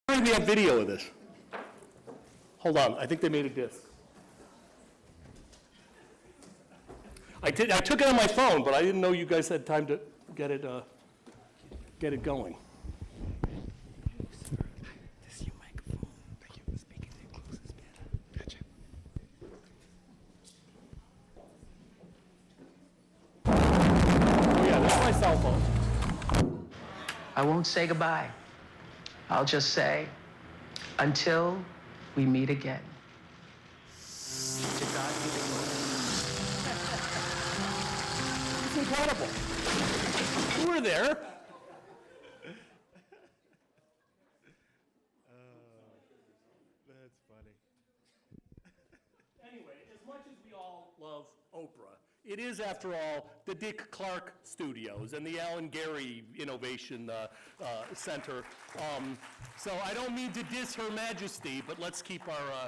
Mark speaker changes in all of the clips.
Speaker 1: We have video of this. Hold on, I think they made a disc. I took it on my phone, but I didn't know you guys had time to get it going.
Speaker 2: This is your microphone. Thank you for speaking to your closest bit. Gotcha.
Speaker 1: Oh yeah, this is my cell phone.
Speaker 3: I won't say goodbye. I'll just say, until we meet again. To God be the glory.
Speaker 1: It's incredible. You were there.
Speaker 2: That's funny.
Speaker 1: Anyway, as much as we all love Oprah, it is, after all, the Dick Clark Studios and the Alan Gerry Innovation Center. So I don't mean to diss Her Majesty, but let's keep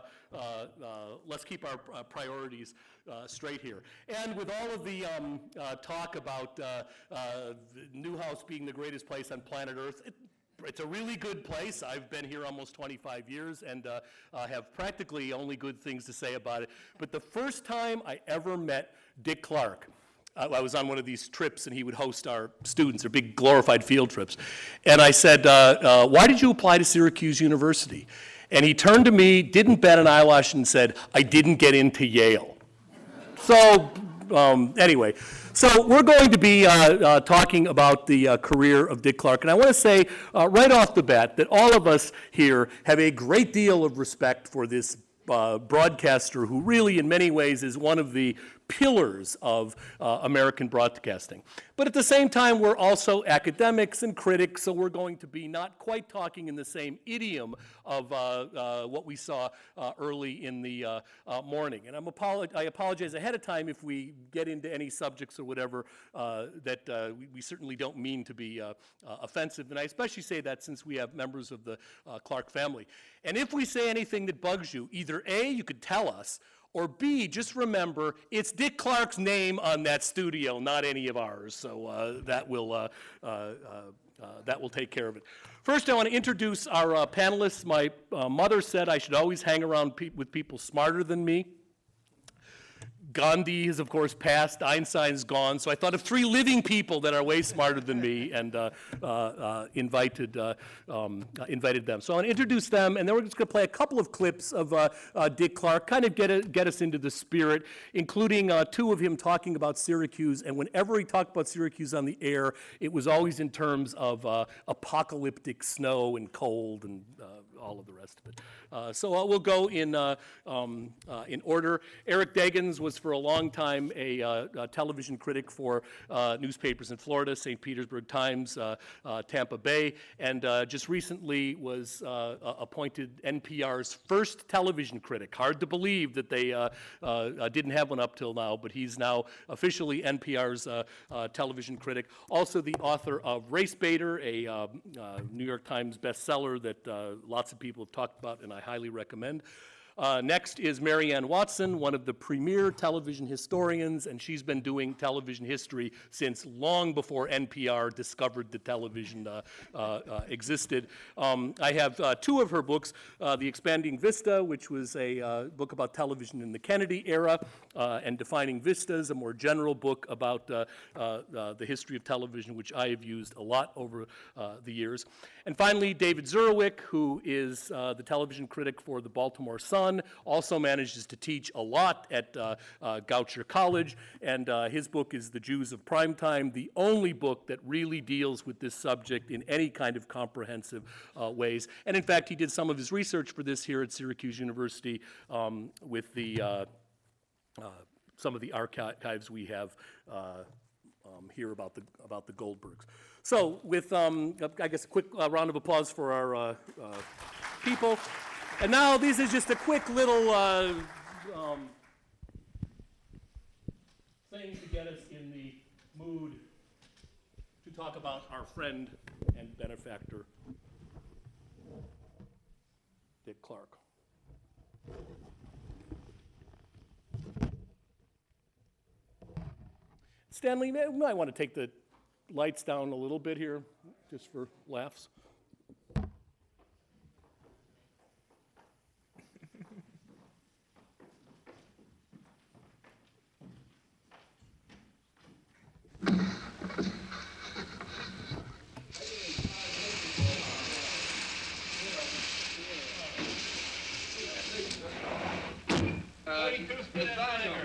Speaker 1: our priorities straight here. And with all of the talk about Newhouse being the greatest place on planet Earth, it's a really good place. I've been here almost 25 years and have practically only good things to say about it. But the first time I ever met Dick Clark, I was on one of these trips and he would host our students, their big glorified field trips. And I said, why did you apply to Syracuse University? And he turned to me, didn't bat an eyelash, and said, I didn't get into Yale. So anyway, so we're going to be talking about the career of Dick Clark. And I want to say right off the bat that all of us here have a great deal of respect for this broadcaster who really in many ways is one of the pillars of American broadcasting. But at the same time, we're also academics and critics, so we're going to be not quite talking in the same idiom of what we saw early in the morning. And I apologize ahead of time if we get into any subjects or whatever that we certainly don't mean to be offensive. And I especially say that since we have members of the Clark family. And if we say anything that bugs you, either A, you could tell us, or B, just remember, it's Dick Clark's name on that studio, not any of ours. So that will take care of it. First, I want to introduce our panelists. My mother said I should always hang around with people smarter than me. Gandhi has, of course, passed. Einstein's gone. So I thought of three living people that are way smarter than me and invited them. So I want to introduce them, and then we're just going to play a couple of clips of Dick Clark, kind of get us into the spirit, including two of him talking about Syracuse. And whenever he talked about Syracuse on the air, it was always in terms of apocalyptic snow and cold and all of the rest of it. So we'll go in order. Eric Deggans was for a long time a television critic for newspapers in Florida, St. Petersburg Times, Tampa Bay, and just recently was appointed NPR's first television critic. Hard to believe that they didn't have one up till now, but he's now officially NPR's television critic. Also the author of Race Baiter, a New York Times bestseller that lots of people have talked about and I highly recommend. Next is Marianne Watson, one of the premier television historians, and she's been doing television history since long before NPR discovered that television existed. I have two of her books, The Expanding Vista, which was a book about television in the Kennedy era, and Defining Vistas, a more general book about the history of television, which I have used a lot over the years. And finally, David Zurawik, who is the television critic for the Baltimore Sun, also manages to teach a lot at Goucher College, and his book is The Jews of Primetime, the only book that really deals with this subject in any kind of comprehensive ways. And in fact, he did some of his research for this here at Syracuse University with the some of the archives we have here about the Goldbergs. So with, I guess, a quick round of applause for our people. And now this is just a quick little thing to get us in the mood to talk about our friend and benefactor, Dick Clark. Stanley, you might want to take the lights down a little bit here, just for laughs.
Speaker 4: Syracuse designer.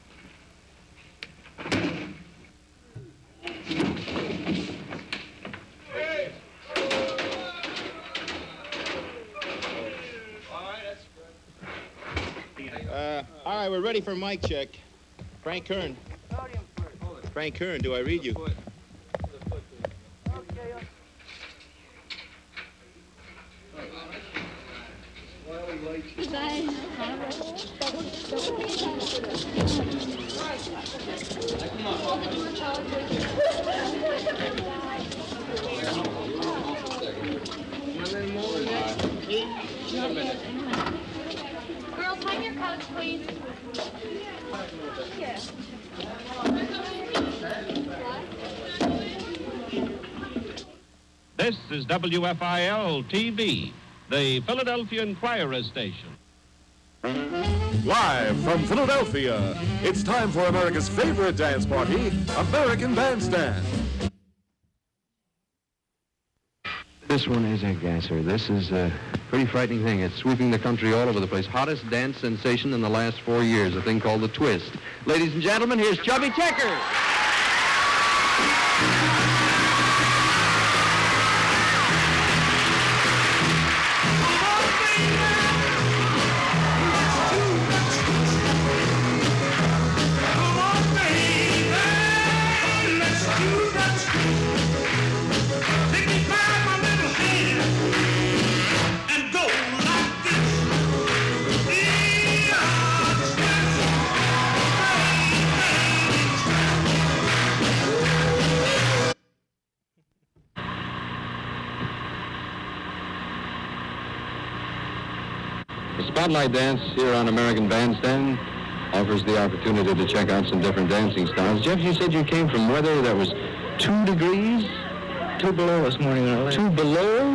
Speaker 5: All right, we're ready for mic check. Frank Kern. Frank Kern, do I read you?
Speaker 6: Girls, hang your coats, please. Yeah.
Speaker 7: This is WFIL-TV, the Philadelphia Inquirer station.
Speaker 8: Live from Philadelphia, it's time for America's favorite dance party, American Bandstand.
Speaker 9: This one is a gasser. This is a pretty frightening thing. It's sweeping the country all over the place. Hottest dance sensation in the last 4 years, a thing called the twist. Ladies and gentlemen, here's Chubby Checker. Spotlight Dance here on American Bandstand offers the opportunity to check out some different dancing styles. Jeff, you said you came from weather that was 2 degrees?
Speaker 10: 2 below this morning when I left.
Speaker 9: 2 below?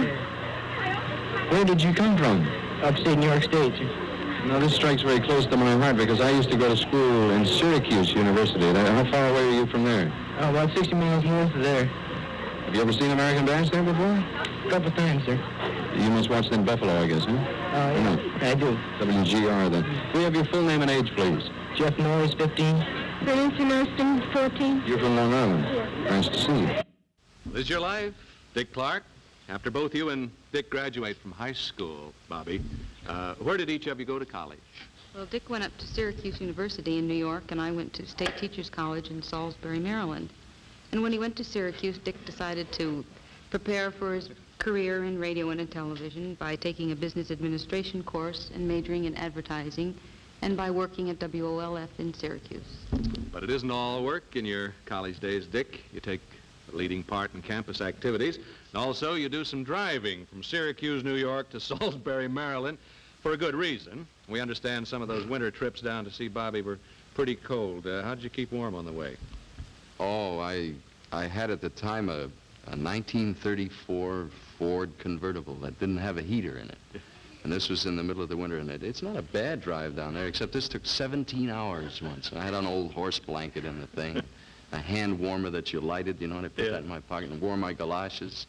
Speaker 9: Where did you come from?
Speaker 10: Upstate New York State.
Speaker 9: Now, this strikes very close to my heart because I used to go to school in Syracuse University. How far away are you from there?
Speaker 10: Oh, about 60 miles north of there.
Speaker 9: Have you ever seen American Bandstand before?
Speaker 10: A couple times, sir.
Speaker 9: You must watch that in Buffalo, I guess, huh?
Speaker 10: Yeah, I do.
Speaker 9: WGR, then. Can we have your full name and age, please?
Speaker 10: Jeff Norris, 15.
Speaker 6: Nancy Nurston, 14.
Speaker 9: You're from Long Island.
Speaker 6: Yeah.
Speaker 9: Nice to see you.
Speaker 5: This is your life, Dick Clark. After both you and Dick graduate from high school, Bobby, where did each of you go to college?
Speaker 11: Well, Dick went up to Syracuse University in New York, and I went to State Teachers College in Salisbury, Maryland. And when he went to Syracuse, Dick decided to prepare for his career in radio and in television by taking a business administration course and majoring in advertising, and by working at WOLF in Syracuse.
Speaker 5: But it isn't all work in your college days, Dick. You take a leading part in campus activities, and also you do some driving from Syracuse, New York to Salisbury, Maryland, for a good reason. We understand some of those winter trips down to see Bobby were pretty cold. How did you keep warm on the way?
Speaker 9: Oh, I had at the time a 1934 Ford convertible that didn't have a heater in it. And this was in the middle of the winter, and it's not a bad drive down there, except this took 17 hours once. I had an old horse blanket in the thing, a hand warmer that you lighted, you know, and I put that in my pocket and wore my galoshes.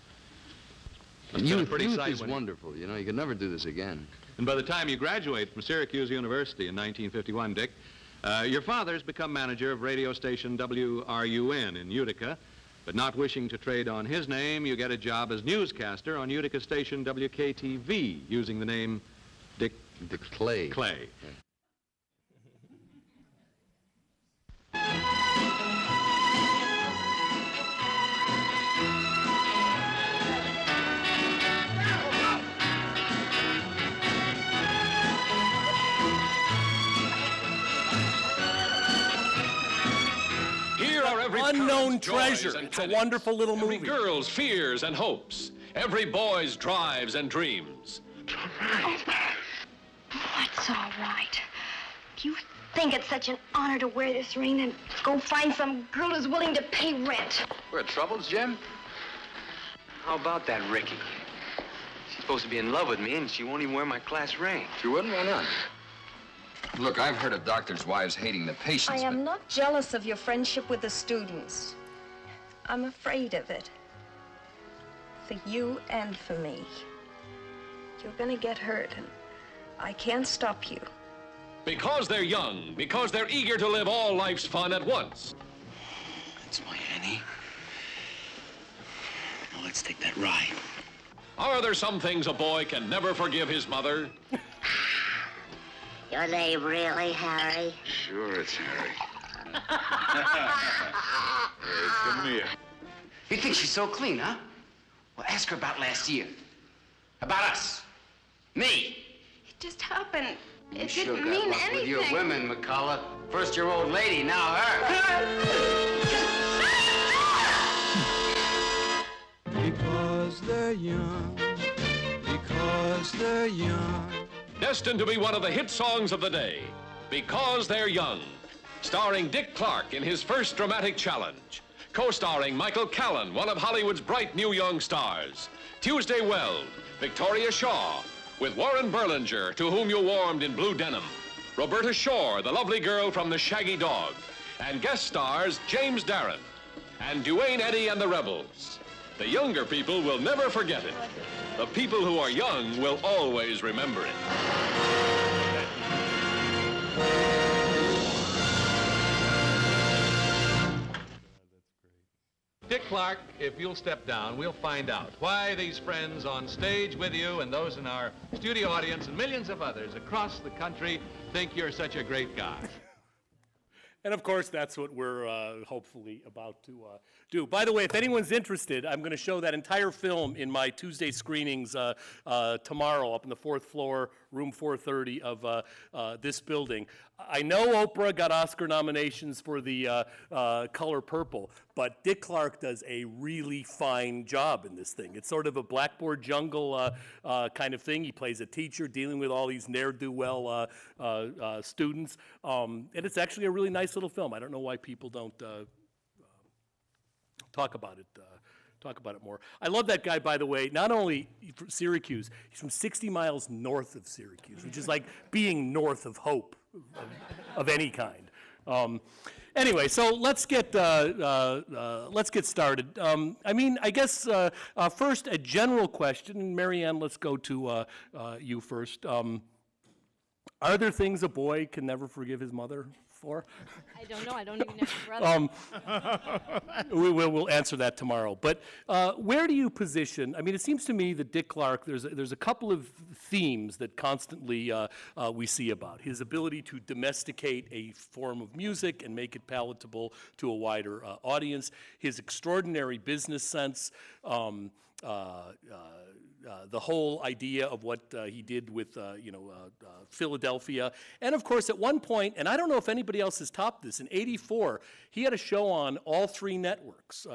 Speaker 9: Youth is wonderful, you know, you could never do this again.
Speaker 5: And by the time you graduate from Syracuse University in 1951, Dick, your father's become manager of radio station WRUN in Utica. But not wishing to trade on his name, you get a job as newscaster on Utica station WKTV, using the name Dick
Speaker 9: Clay.
Speaker 5: Clay.
Speaker 9: Yeah.
Speaker 1: Unknown Treasure. It's a wonderful little movie.
Speaker 12: Every girl's fears and hopes. Every boy's drives and dreams.
Speaker 6: What's all right? If you think it's such an honor to wear this ring, then go find some girl who's willing to pay rent.
Speaker 13: We're in troubles, Jim? How about that Ricky? She's supposed to be in love with me, and she won't even wear my class ring.
Speaker 14: She wouldn't? Why not? Look, I've heard of doctors' wives hating the patients,
Speaker 15: I am not jealous of your friendship with the students. I'm afraid of it. For you and for me. You're gonna get hurt, and I can't stop you.
Speaker 12: Because they're young, because they're eager to live all life's fun at once.
Speaker 2: That's my Annie. Now let's take that ride.
Speaker 12: Are there some things a boy can never forgive his mother?
Speaker 4: Your name really, Harry?
Speaker 14: Sure, it's Harry.
Speaker 2: Hey, come here.
Speaker 13: You think she's so clean, huh? Well, ask her about last year. About us. Me.
Speaker 15: It just happened. It
Speaker 13: Sure
Speaker 15: didn't
Speaker 13: got
Speaker 15: mean
Speaker 13: luck
Speaker 15: anything.
Speaker 13: with your women, McCullough. First your old lady, now her.
Speaker 16: Because they're young. Because they're young.
Speaker 12: Destined to be one of the hit songs of the day, Because They're Young, starring Dick Clark in his first dramatic challenge, co-starring Michael Callan, one of Hollywood's bright new young stars, Tuesday Weld, Victoria Shaw, with Warren Berlinger, to whom you warmed in blue denim, Roberta Shore, the lovely girl from The Shaggy Dog, and guest stars James Darren, and Duane Eddy and the Rebels. The younger people will never forget it. The people who are young will always remember it.
Speaker 5: Dick Clark, if you'll step down, we'll find out why these friends on stage with you and those in our studio audience and millions of others across the country think you're such a great guy.
Speaker 1: And of course, that's what we're hopefully about to do. By the way, if anyone's interested, I'm going to show that entire film in my Tuesday screenings tomorrow up on the 4th floor, room 430 of this building. I know Oprah got Oscar nominations for the Color Purple, but Dick Clark does a really fine job in this thing. It's sort of a Blackboard Jungle kind of thing. He plays a teacher dealing with all these ne'er-do-well students, and it's actually a really nice little film. I don't know why people don't talk about it more. I love that guy, by the way, not only from Syracuse, he's from 60 miles north of Syracuse, which is like being north of hope of any kind. Anyway, so let's get started. I mean, I guess first a general question, and Marianne, let's go to you first. Are there things a boy can never forgive his mother for?
Speaker 17: I don't know. I don't even have a brother.
Speaker 1: We'll answer that tomorrow. But where do you position? I mean, it seems to me that Dick Clark, there's a couple of themes that constantly we see about. His ability to domesticate a form of music and make it palatable to a wider audience. His extraordinary business sense. The whole idea of what he did with, Philadelphia. And of course, at one point, and I don't know if anybody else has topped this, in '84, he had a show on all 3 networks.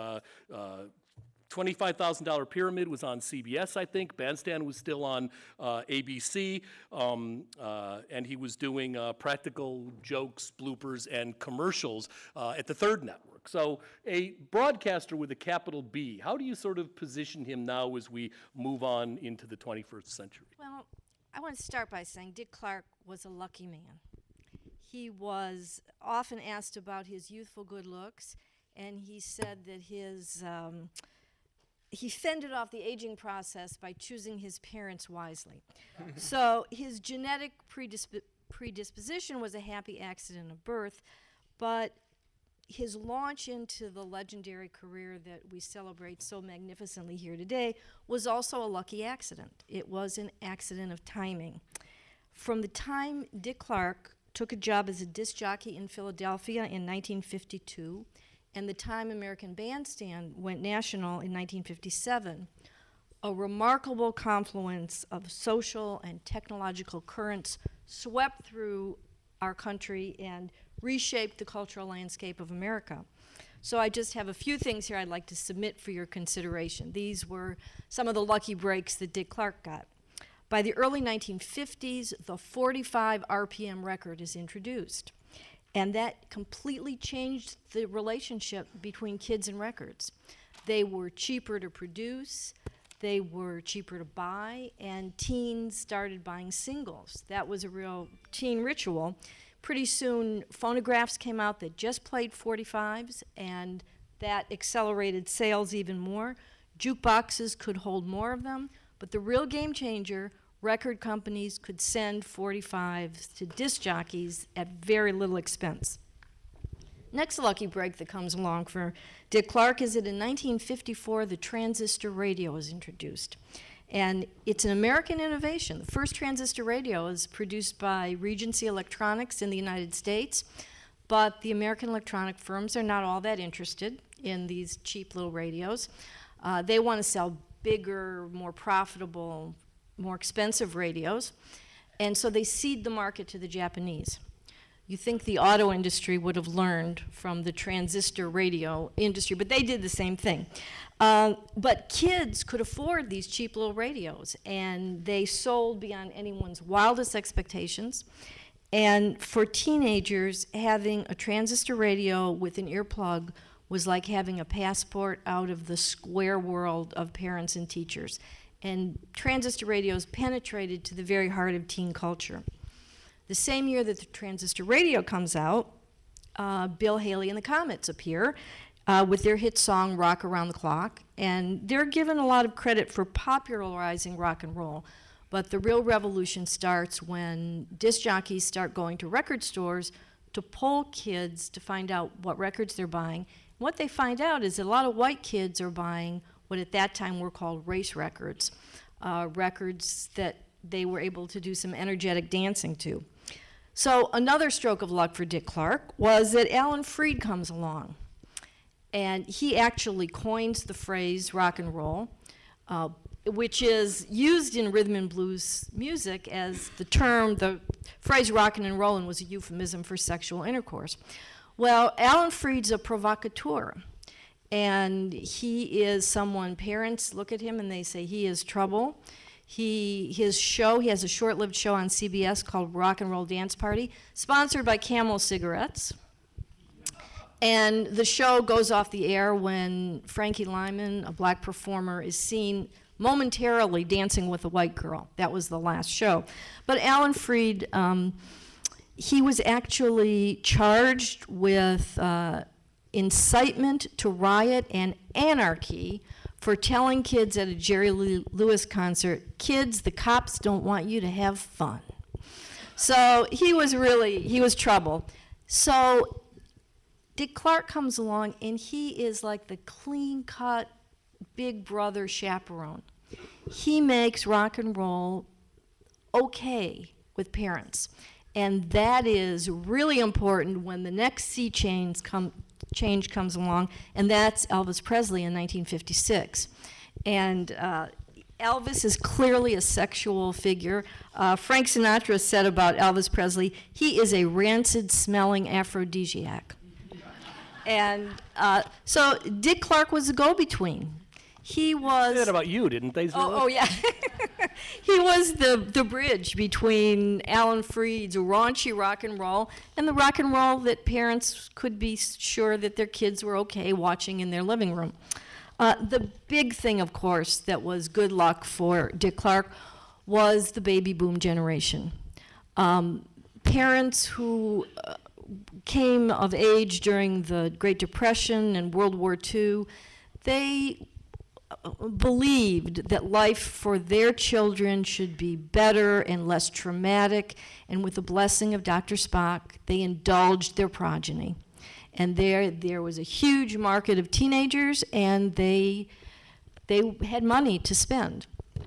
Speaker 1: $25,000 Pyramid was on CBS, I think. Bandstand was still on ABC. And he was doing practical jokes, bloopers, and commercials at the 3rd network. So a broadcaster with a capital B, how do you sort of position him now as we move on into the 21st century?
Speaker 17: Well, I want to start by saying Dick Clark was a lucky man. He was often asked about his youthful good looks, and he said that he fended off the aging process by choosing his parents wisely. So his genetic predisposition was a happy accident of birth, but his launch into the legendary career that we celebrate so magnificently here today was also a lucky accident. It was an accident of timing. From the time Dick Clark took a job as a disc jockey in Philadelphia in 1952, and the time American Bandstand went national in 1957, a remarkable confluence of social and technological currents swept through our country and reshaped the cultural landscape of America. So I just have a few things here I'd like to submit for your consideration. These were some of the lucky breaks that Dick Clark got. By the early 1950s, the 45 RPM record is introduced. And that completely changed the relationship between kids and records. They were cheaper to produce, they were cheaper to buy, and teens started buying singles. That was a real teen ritual. Pretty soon, phonographs came out that just played 45s, and that accelerated sales even more. Jukeboxes could hold more of them, but the real game changer record companies could send 45s to disc jockeys at very little expense. Next lucky break that comes along for Dick Clark is that in 1954, the transistor radio was introduced. And it's an American innovation. The first transistor radio was produced by Regency Electronics in the United States, but the American electronic firms are not all that interested in these cheap little radios. They want to sell bigger, more profitable, more expensive radios, and so they cede the market to the Japanese. You think the auto industry would have learned from the transistor radio industry, but they did the same thing. But kids could afford these cheap little radios, and they sold beyond anyone's wildest expectations. And for teenagers, having a transistor radio with an earplug was like having a passport out of the square world of parents and teachers. And transistor radios penetrated to the very heart of teen culture. The same year that the transistor radio comes out, Bill Haley and the Comets appear with their hit song, Rock Around the Clock. And they're given a lot of credit for popularizing rock and roll. But the real revolution starts when disc jockeys start going to record stores to poll kids to find out what records they're buying. And what they find out is that a lot of white kids are buying what at that time were called race records, records that they were able to do some energetic dancing to. So another stroke of luck for Dick Clark was that Alan Freed comes along. And he actually coins the phrase rock and roll, which is used in rhythm and blues music as the phrase rockin' and rollin' was a euphemism for sexual intercourse. Well, Alan Freed's a provocateur. And he is someone, parents look at him and they say he is trouble. He has a short-lived show on CBS called Rock and Roll Dance Party, sponsored by Camel cigarettes. And the show goes off the air when Frankie Lyman, a black performer, is seen momentarily dancing with a white girl. That was the last show. But Alan Freed, he was actually charged with incitement to riot and anarchy for telling kids at a Jerry Lee Lewis concert, kids, the cops don't want you to have fun. So he was trouble. So Dick Clark comes along and he is like the clean-cut big brother chaperone. He makes rock and roll okay with parents. And that is really important when the next sea change comes along, and that's Elvis Presley in 1956. And Elvis is clearly a sexual figure. Frank Sinatra said about Elvis Presley, he is a rancid-smelling aphrodisiac. And so Dick Clark was a go-between. He was...
Speaker 1: They said that about you, didn't they?
Speaker 17: Oh, yeah. He was the bridge between Alan Freed's raunchy rock and roll and the rock and roll that parents could be sure that their kids were okay watching in their living room. The big thing, of course, that was good luck for Dick Clark was the baby boom generation. Parents who came of age during the Great Depression and World War II, they believed that life for their children should be better and less traumatic, and with the blessing of Dr. Spock, they indulged their progeny. And there was a huge market of teenagers, and they had money to spend.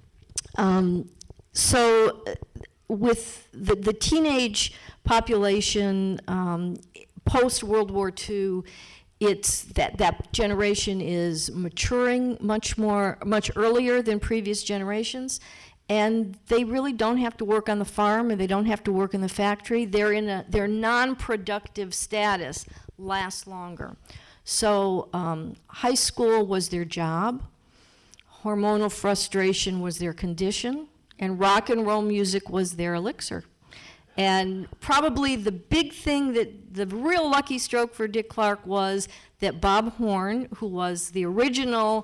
Speaker 17: So with the teenage population post-World War II, it's that generation is maturing much earlier than previous generations, and they really don't have to work on the farm, or they don't have to work in the factory. Their non-productive status lasts longer. So high school was their job, hormonal frustration was their condition, and rock and roll music was their elixir. And probably the big thing, the real lucky stroke for Dick Clark was that Bob Horn, who was the original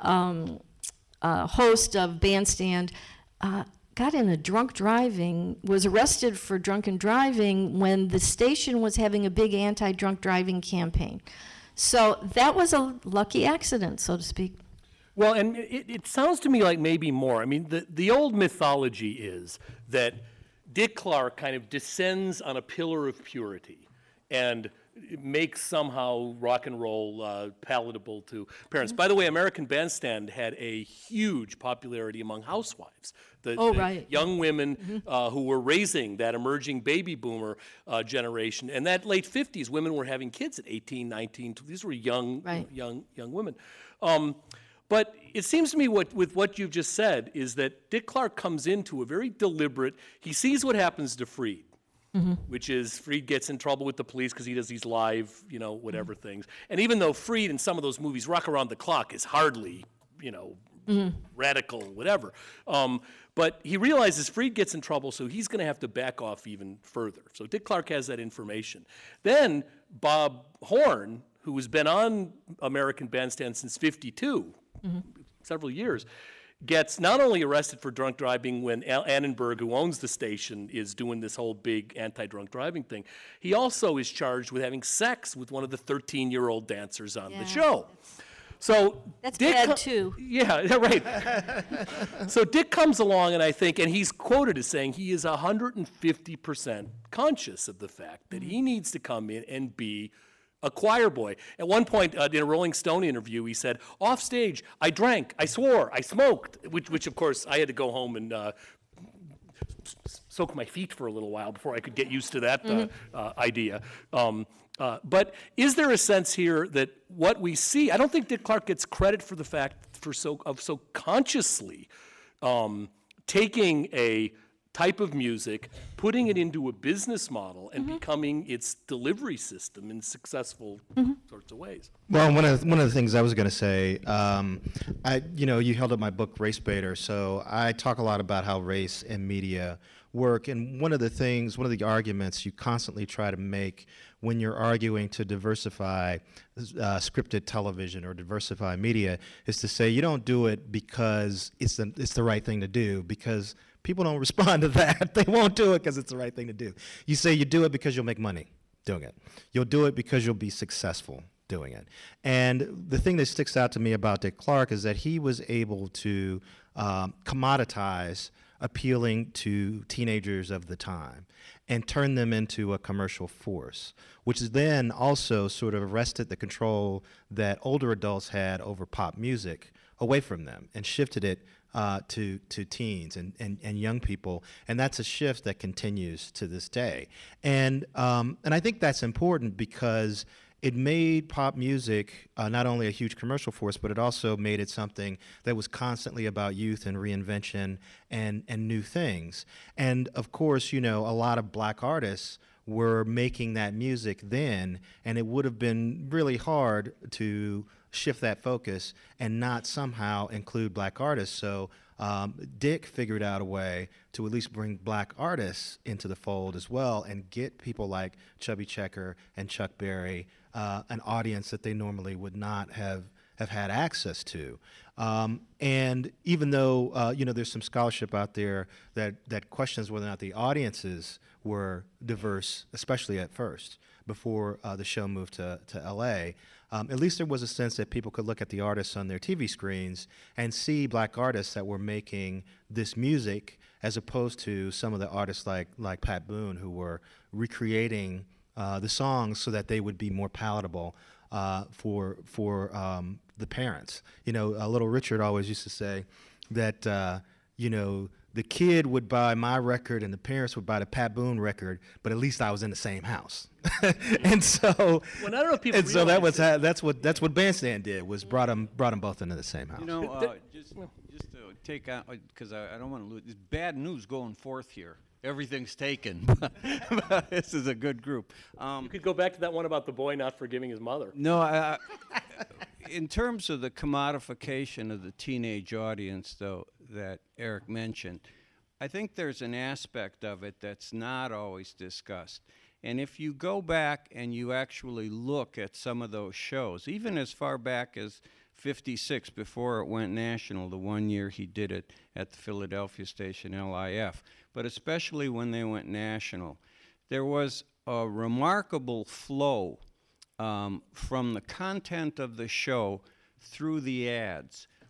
Speaker 17: host of Bandstand, got in a drunk driving, was arrested for drunken driving when the station was having a big anti-drunk driving campaign. So that was a lucky accident, so to speak.
Speaker 1: Well, and it sounds to me like maybe more. I mean, the old mythology is that Dick Clark kind of descends on a pillar of purity and makes somehow rock and roll palatable to parents. By the way, American Bandstand had a huge popularity among housewives. The young women who were raising that emerging baby boomer generation. And that late 50s, women were having kids at 18, 19. These were young women. But it seems to me with what you've just said is that Dick Clark comes into a very deliberate, he sees what happens to Freed. Which is Freed gets in trouble with the police because he does these live, whatever things. And even though Freed in some of those movies, Rock Around the Clock is hardly, radical, whatever. But he realizes Freed gets in trouble, so he's going to have to back off even further. So Dick Clark has that information. Then Bob Horn, who has been on American Bandstand since '52, several years, gets not only arrested for drunk driving when Annenberg, who owns the station, is doing this whole big anti-drunk driving thing, he also is charged with having sex with one of the 13-year-old dancers on the show. So
Speaker 17: that's
Speaker 1: Dick
Speaker 17: bad too.
Speaker 1: Yeah, right. So Dick comes along, and he's quoted as saying he is 150% conscious of the fact that he needs to come in and be a choir boy. At one point in a Rolling Stone interview, he said, off stage, I drank, I swore, I smoked, which of course I had to go home and soak my feet for a little while before I could get used to that idea. But is there a sense here that what we see, I don't think Dick Clark gets credit for the fact of so consciously taking a type of music, putting it into a business model, and becoming its delivery system in successful sorts of ways.
Speaker 18: Well, one of the things I was going to say, you held up my book, Race Baiter, so I talk a lot about how race and media work, and one of the arguments you constantly try to make when you're arguing to diversify scripted television or diversify media is to say you don't do it because it's the right thing to do, because people don't respond to that. They won't do it because it's the right thing to do. You say you do it because you'll make money doing it. You'll do it because you'll be successful doing it. And the thing that sticks out to me about Dick Clark is that he was able to commoditize appealing to teenagers of the time and turn them into a commercial force, which is then also sort of wrested the control that older adults had over pop music away from them and shifted it to teens and young people, and that's a shift that continues to this day. And I think that's important because it made pop music not only a huge commercial force, but it also made it something that was constantly about youth and reinvention and new things. And of course, a lot of black artists were making that music then, and it would have been really hard to shift that focus and not somehow include black artists. So Dick figured out a way to at least bring black artists into the fold as well and get people like Chubby Checker and Chuck Berry an audience that they normally would not have had access to. And even though there's some scholarship out there that questions whether or not the audiences were diverse, especially at first, before the show moved to LA, at least there was a sense that people could look at the artists on their TV screens and see black artists that were making this music, as opposed to some of the artists like Pat Boone, who were recreating the songs so that they would be more palatable for the parents. Little Richard always used to say that the kid would buy my record and the parents would buy the Pat Boone record, but at least I was in the same house. And so,
Speaker 1: well, I don't know if people
Speaker 18: realize that's what Bandstand did, was brought them both into the same house.
Speaker 16: Just to take out, because I don't want to lose. There's bad news going forth here. Everything's taken. But this is a good group.
Speaker 1: You could go back to that one about the boy not forgiving his mother.
Speaker 16: No, in terms of the commodification of the teenage audience, though, that Eric mentioned, I think there's an aspect of it that's not always discussed. And if you go back and you actually look at some of those shows, even as far back as '56, before it went national, the one year he did it at the Philadelphia station, LIF, but especially when they went national, there was a remarkable flow from the content of the show through the ads,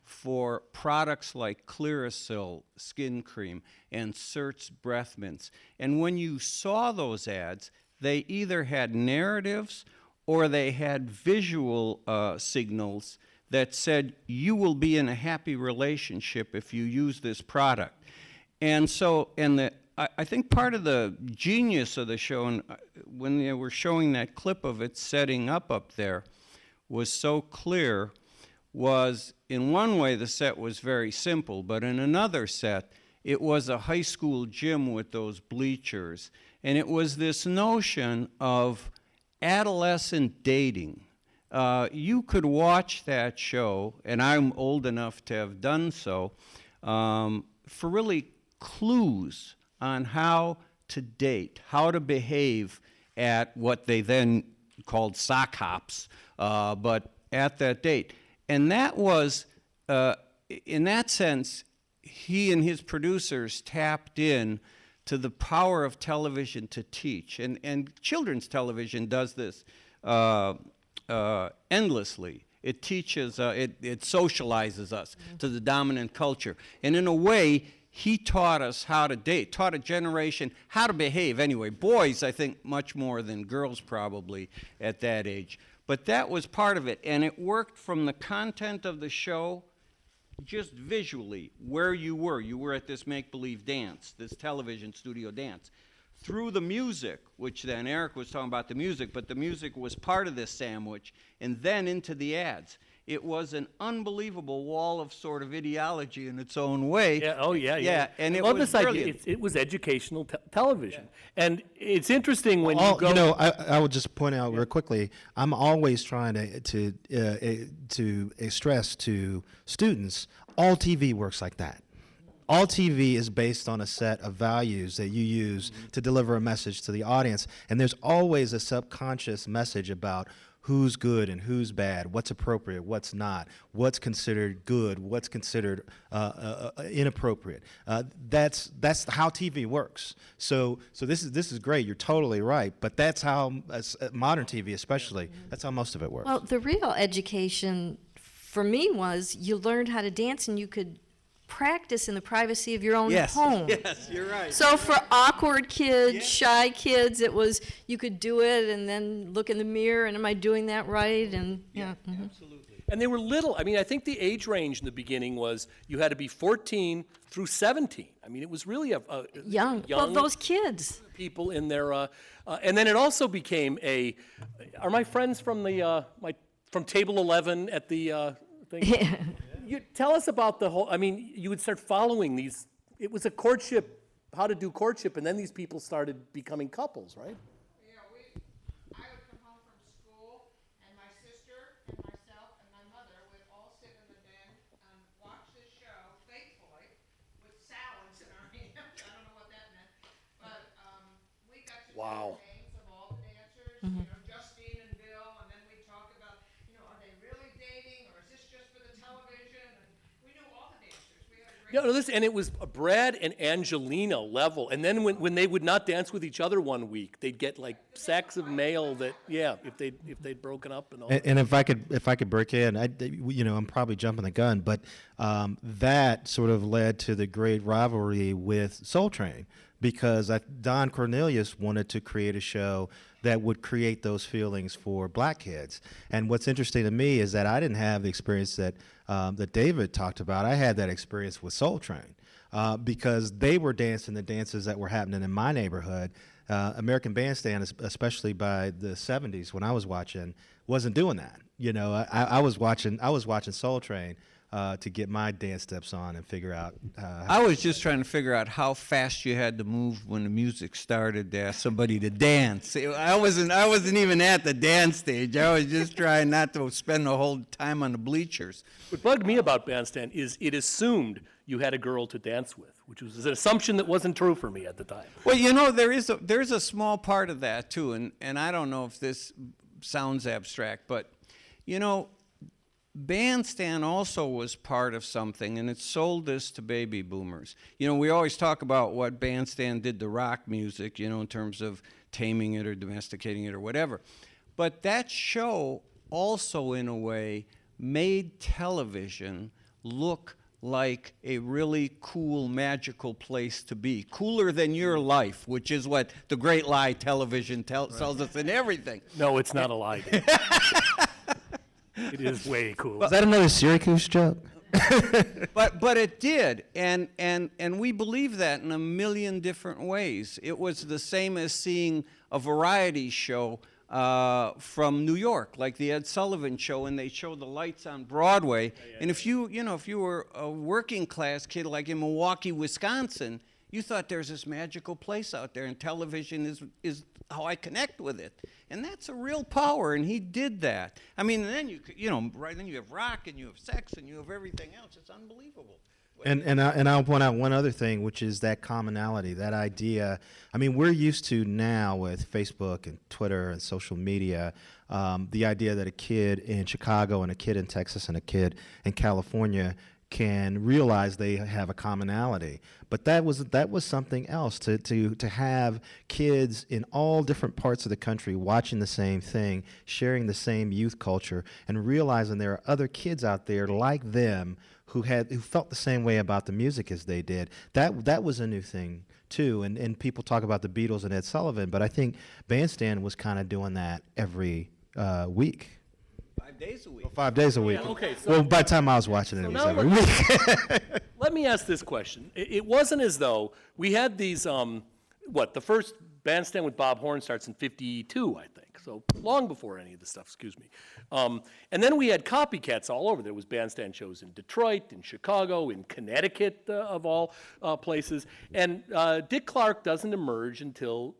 Speaker 16: for products like Clearasil skin cream and Cert's breath mints. And when you saw those ads, they either had narratives or they had visual signals that said, you will be in a happy relationship if you use this product. And so, I think part of the genius of the show, and when they were showing that clip of it setting up there, was so clear, was in one way the set was very simple, but in another set, it was a high school gym with those bleachers. And it was this notion of adolescent dating. You could watch that show, and I'm old enough to have done so, for really clues on how to date, how to behave at what they then called sock hops, but at that date. And that was, in that sense, he and his producers tapped in to the power of television to teach. And children's television does this endlessly. It teaches, it socializes us to the dominant culture. And in a way, he taught us how to date, taught a generation how to behave anyway. Boys, I think, much more than girls probably at that age. But that was part of it, and it worked from the content of the show, just visually, where you were. You were at this make-believe dance, this television studio dance. Through the music, which then Eric was talking about the music, but the music was part of this sandwich, and then into the ads. It was an unbelievable wall of sort of ideology in its own way.
Speaker 1: Yeah, oh, yeah, yeah.
Speaker 16: And it
Speaker 1: love
Speaker 16: was
Speaker 1: this
Speaker 16: brilliant.
Speaker 1: idea. It was educational television. Yeah. And it's interesting when you go...
Speaker 18: You know, I would just point out real quickly, I'm always trying to stress to students, all TV works like that. All TV is based on a set of values that you use to deliver a message to the audience. And there's always a subconscious message about who's good and who's bad, what's appropriate, what's not, what's considered good, what's considered inappropriate. That's how TV works. So this is great. You're totally right. But that's how modern TV, especially, that's how most of it works.
Speaker 17: Well, the real education for me was you learned how to dance and you could practice in the privacy of your own home.
Speaker 16: Yes, you're right.
Speaker 17: So for awkward kids, shy kids, it was you could do it and then look in the mirror and am I doing that right? And
Speaker 16: absolutely.
Speaker 1: And they were little. I mean, I think the age range in the beginning was you had to be 14 through 17. I mean, it was really a
Speaker 17: young. Well, those kids.
Speaker 1: People in their, and then it also became a. Are my friends from the from Table 11 at the thing?
Speaker 17: Yeah.
Speaker 1: You tell us about the whole, I mean, you would start following these, it was a courtship, how to do courtship, and then these people started becoming couples, right?
Speaker 19: Yeah, I would come home from school, and my sister and myself and my mother would all sit in the den and watch this show faithfully with salads in our hands. I don't know what that meant, but we got to know the names of all the dancers, you know, Justine and Bill, and then we'd talk about, you know, are they really dating, or is this just for the television?
Speaker 1: Yeah, no, listen, and it was Brad and Angelina level, and then when they would not dance with each other one week, they'd get like sacks of mail that if they'd broken up and all.
Speaker 18: And if I could break in, I'm probably jumping the gun, but that sort of led to the great rivalry with Soul Train, because Don Cornelius wanted to create a show that would create those feelings for black kids. And what's interesting to me is that I didn't have the experience that David talked about. I had that experience with Soul Train because they were dancing the dances that were happening in my neighborhood. American Bandstand, especially by the 70s when I was watching, wasn't doing that. You know, I was watching Soul Train to get my dance steps on and figure out.
Speaker 16: I was just trying to figure out how fast you had to move when the music started to ask somebody to dance. I wasn't even at the dance stage. I was just trying not to spend the whole time on the bleachers.
Speaker 1: What bugged me about Bandstand is it assumed you had a girl to dance with, which was an assumption that wasn't true for me at the time.
Speaker 16: Well, you know, there's a small part of that too, and I don't know if this sounds abstract, but you know, Bandstand also was part of something, and it sold this to baby boomers. You know, we always talk about what Bandstand did to rock music, you know, in terms of taming it or domesticating it or whatever. But that show also, in a way, made television look like a really cool, magical place to be. Cooler than your life, which is what the great lie television tells us in everything.
Speaker 1: No, it's not a lie. It is way cool.
Speaker 18: Is that another Syracuse joke?
Speaker 16: But it did, and we believe that in a million different ways. It was the same as seeing a variety show from New York, like the Ed Sullivan Show, and they show the lights on Broadway. And if you were a working class kid like in Milwaukee, Wisconsin, you thought there's this magical place out there, and television is how I connect with it. And that's a real power, and he did that. I mean, then right then you have rock, and you have sex, and you have everything else. It's unbelievable.
Speaker 18: And I'll point out one other thing, which is that commonality, that idea. I mean, we're used to now with Facebook and Twitter and social media, the idea that a kid in Chicago and a kid in Texas and a kid in California can realize they have a commonality. But that was something else, to have kids in all different parts of the country watching the same thing, sharing the same youth culture, and realizing there are other kids out there like them who felt the same way about the music as they did. That was a new thing too. And people talk about the Beatles and Ed Sullivan, but I think Bandstand was kind of doing that every week.
Speaker 16: 5 days a week.
Speaker 18: Well, 5 days a week.
Speaker 1: Yeah, okay, so
Speaker 18: well, by the time I was watching it, it was every week.
Speaker 1: Let me ask this question. It wasn't as though we had these, the first Bandstand with Bob Horn starts in 52, I think, so long before any of this stuff, excuse me. And then we had copycats all over. There was Bandstand shows in Detroit, in Chicago, in Connecticut, of all places. And Dick Clark doesn't emerge until,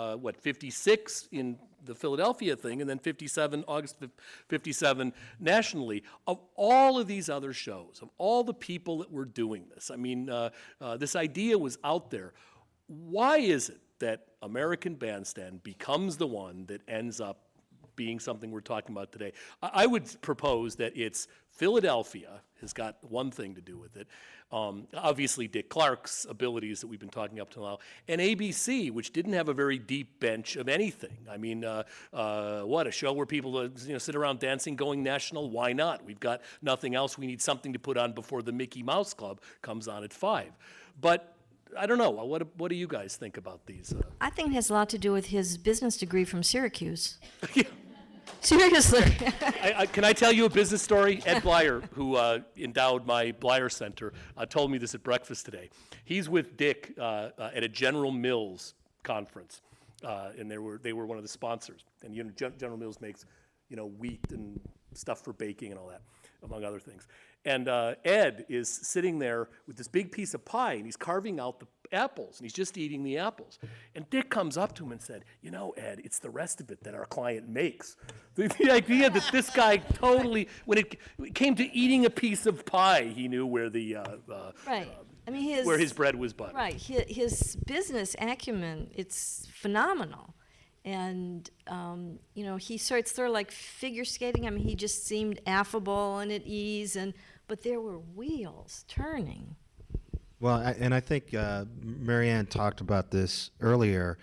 Speaker 1: 56 in the Philadelphia thing, and then 57, August 57 nationally. Of all of these other shows, of all the people that were doing this, I mean, this idea was out there. Why is it that American Bandstand becomes the one that ends up being something we're talking about today? I would propose that it's Philadelphia has got one thing to do with it. Obviously, Dick Clark's abilities that we've been talking up to now, and ABC, which didn't have a very deep bench of anything. I mean, what, a show where people sit around dancing, going national? Why not? We've got nothing else. We need something to put on before the Mickey Mouse Club comes on at 5. But I don't know. What do you guys think about these?
Speaker 17: I think it has a lot to do with his business degree from Syracuse. Seriously.
Speaker 1: Can I tell you a business story? Ed Bleier, who endowed my Bleier Center, told me this at breakfast today. He's with Dick at a General Mills conference, and they were one of the sponsors. And General Mills makes wheat and stuff for baking and all that, among other things. And Ed is sitting there with this big piece of pie, and he's carving out the apples, and he's just eating the apples. And Dick comes up to him and said, Ed, it's the rest of it that our client makes. The idea that this guy totally, when it came to eating a piece of pie, he knew where the
Speaker 17: right. I mean,
Speaker 1: where his bread was buttered.
Speaker 17: Right. His business acumen, it's phenomenal. And, he starts sort of like figure skating. I mean, he just seemed affable and at ease, but there were wheels turning.
Speaker 18: Well, I think Marianne talked about this earlier.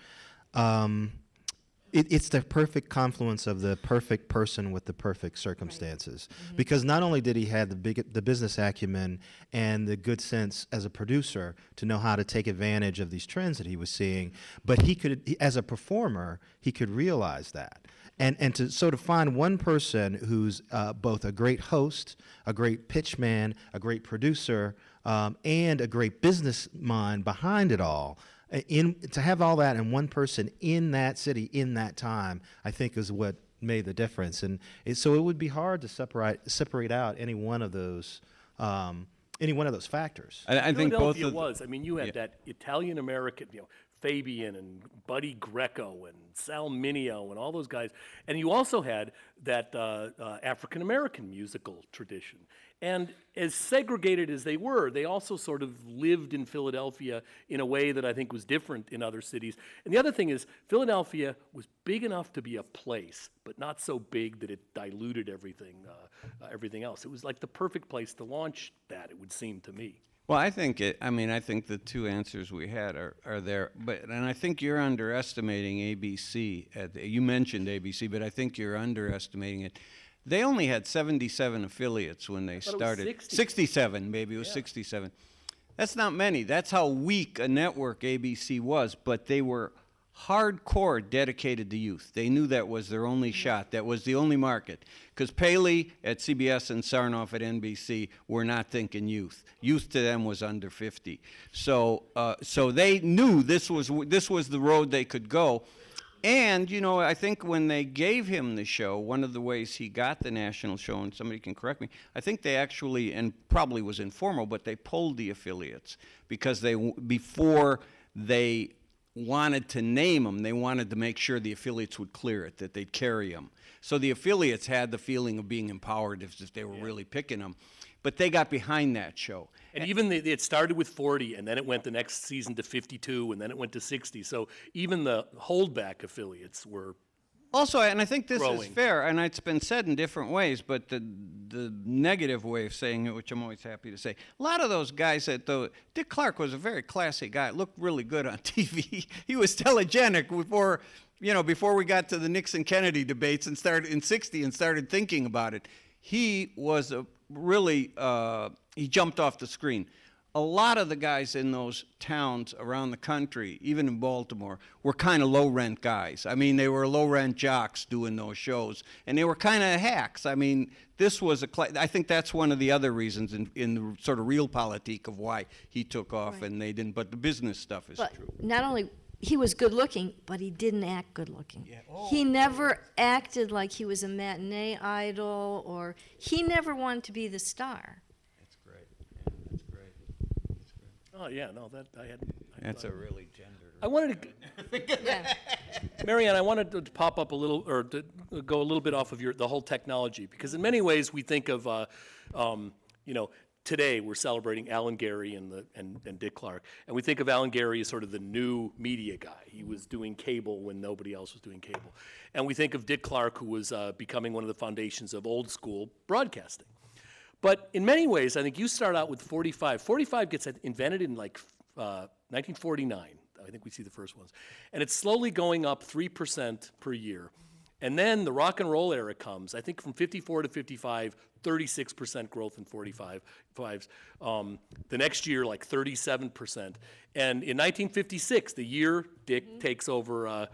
Speaker 18: It's the perfect confluence of the perfect person with the perfect circumstances. Right. Mm-hmm. Because not only did he have the business acumen and the good sense as a producer to know how to take advantage of these trends that he was seeing, but as a performer, he could realize that. And to find one person who's both a great host, a great pitch man, a great producer, and a great business mind behind it all, to have all that in one person in that city in that time, I think is what made the difference. And so it would be hard to separate out any one of those factors.
Speaker 16: I think both
Speaker 1: Philadelphia was. I mean, you had that Italian American, Fabian and Buddy Greco and Sal Mineo and all those guys. And you also had that African-American musical tradition. And as segregated as they were, they also sort of lived in Philadelphia in a way that I think was different in other cities. And the other thing is, Philadelphia was big enough to be a place, but not so big that it diluted everything else. It was like the perfect place to launch that, it would seem to me.
Speaker 16: Well, I think the two answers we had are there, and I think you're underestimating ABC. You mentioned ABC, but I think you're underestimating it. They only had 77 affiliates when they started. 67, maybe it was 67. That's not many. That's how weak a network ABC was, but they were hardcore dedicated to youth. They knew that was their only shot. That was the only market. Because Paley at CBS and Sarnoff at NBC were not thinking youth. Youth to them was under 50. So they knew this was the road they could go. And, you know, I think when they gave him the show, one of the ways he got the national show, and somebody can correct me, I think they actually, and probably was informal, but they pulled the affiliates because before they wanted to name them, they wanted to make sure the affiliates would clear it, that they'd carry them. So the affiliates had the feeling of being empowered if they were really picking them. But they got behind that show.
Speaker 1: And even it started with 40, and then it went the next season to 52, and then it went to 60. So even the holdback affiliates were
Speaker 16: also, and I think this
Speaker 1: growing.
Speaker 16: Is fair, and it's been said in different ways, but the negative way of saying it, which I'm always happy to say, a lot of those guys Dick Clark was a very classy guy, looked really good on TV. He was telegenic before we got to the Nixon-Kennedy debates and started in 60 and started thinking about it. He was he jumped off the screen. A lot of the guys in those towns around the country, even in Baltimore, were kind of low-rent guys. I mean, they were low-rent jocks doing those shows, and they were kind of hacks. I mean, this was I think that's one of the other reasons in the sort of real politique of why he took off and they didn't. But the business stuff is true.
Speaker 17: Not only he was good-looking, but he didn't act good-looking. Yeah. He never acted like he was a matinee idol, or he never wanted to be the star.
Speaker 1: Oh yeah, no, that I hadn't.
Speaker 16: That's a really gendered.
Speaker 1: I wanted to, Marianne, I wanted to pop up a little, or to go a little bit off of the whole technology, because in many ways we think of, today we're celebrating Alan Gerry and Dick Clark, and we think of Alan Gerry as sort of the new media guy. He was doing cable when nobody else was doing cable, and we think of Dick Clark, who was becoming one of the foundations of old school broadcasting. But in many ways, I think you start out with 45. 45 gets invented in like 1949. I think we see the first ones. And it's slowly going up 3% per year. And then the rock and roll era comes. I think from 54 to 55, 36% growth in 45s. The next year, like 37%. And in 1956, the year Dick takes over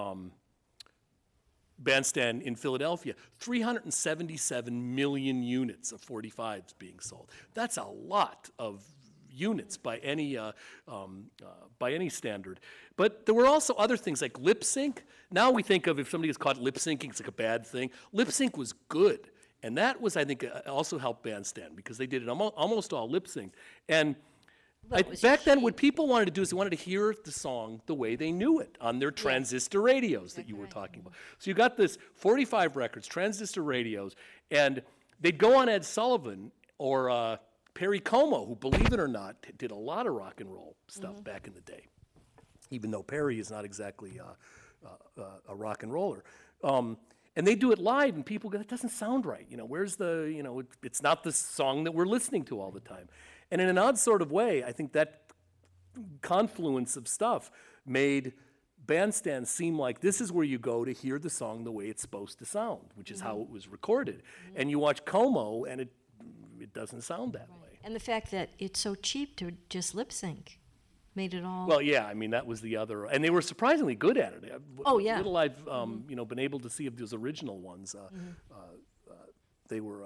Speaker 1: Bandstand in Philadelphia, 377 million units of 45s being sold. That's a lot of units by any standard. But there were also other things like lip sync. Now we think of if somebody is caught lip syncing, it's like a bad thing. Lip sync was good, and that was, I think, also helped Bandstand because they did it almost all lip synced. And back then, what people wanted to do is they wanted to hear the song the way they knew it on their transistor radios that you were talking about. So you got this 45 records, transistor radios, and they'd go on Ed Sullivan or Perry Como, who, believe it or not, did a lot of rock and roll stuff back in the day, even though Perry is not exactly a rock and roller. And they do it live, and people go, that doesn't sound right. Where's the, it's not the song that we're listening to all the time. And in an odd sort of way, I think that confluence of stuff made Bandstand seem like this is where you go to hear the song the way it's supposed to sound, which is how it was recorded. And you watch Como, and it doesn't sound that way.
Speaker 17: And the fact that it's so cheap to just lip sync made it all.
Speaker 1: Well, yeah, I mean, that was the other, and they were surprisingly good at it.
Speaker 17: Oh, yeah.
Speaker 1: Little I've been able to see of those original ones, they were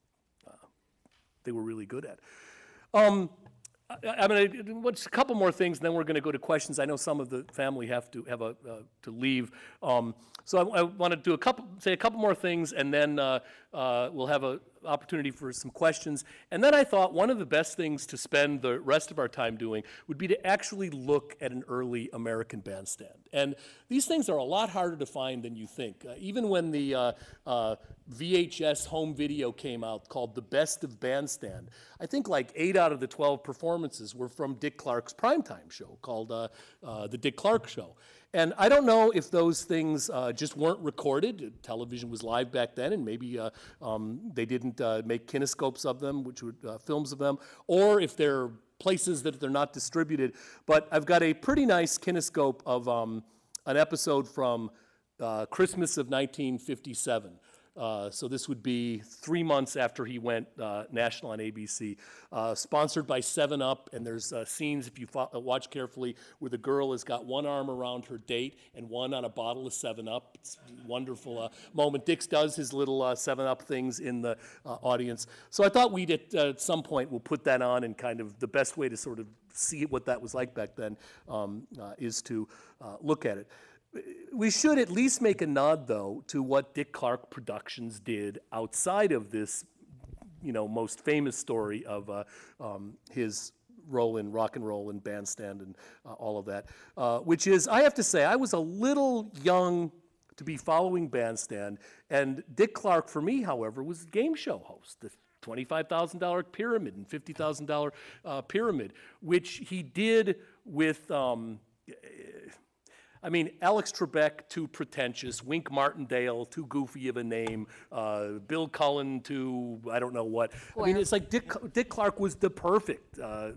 Speaker 1: really good at. I'm going to just a couple more things, and then we're going to go to questions. I know some of the family have to leave, so I want to do say a couple more things, and then we'll have an opportunity for some questions. And then I thought one of the best things to spend the rest of our time doing would be to actually look at an early American bandstand. And these things are a lot harder to find than you think. Even when the VHS home video came out called The Best of Bandstand, I think like 8 out of the 12 performances were from Dick Clark's primetime show called The Dick Clark Show. And I don't know if those things just weren't recorded. Television was live back then, and maybe they didn't make kinescopes of them, which were films of them, or if they're places that they're not distributed. But I've got a pretty nice kinescope of an episode from Christmas of 1957. So this would be 3 months after he went national on ABC. Sponsored by 7-Up, and there's scenes, if you watch carefully, where the girl has got one arm around her date and one on a bottle of 7-Up. It's a wonderful moment. Dix does his little 7-Up things in the audience. So I thought we'd at some point we'll put that on, and kind of the best way to sort of see what that was like back then is to look at it. We should at least make a nod, though, to what Dick Clark Productions did outside of this, most famous story of his role in rock and roll and bandstand and all of that, which is, I have to say, I was a little young to be following bandstand, and Dick Clark, for me, however, was a game show host, the $25,000 pyramid and $50,000 pyramid, which he did with Alex Trebek, too pretentious, Wink Martindale, too goofy of a name, Bill Cullen, too I don't know what. I mean, it's like Dick Clark was the perfect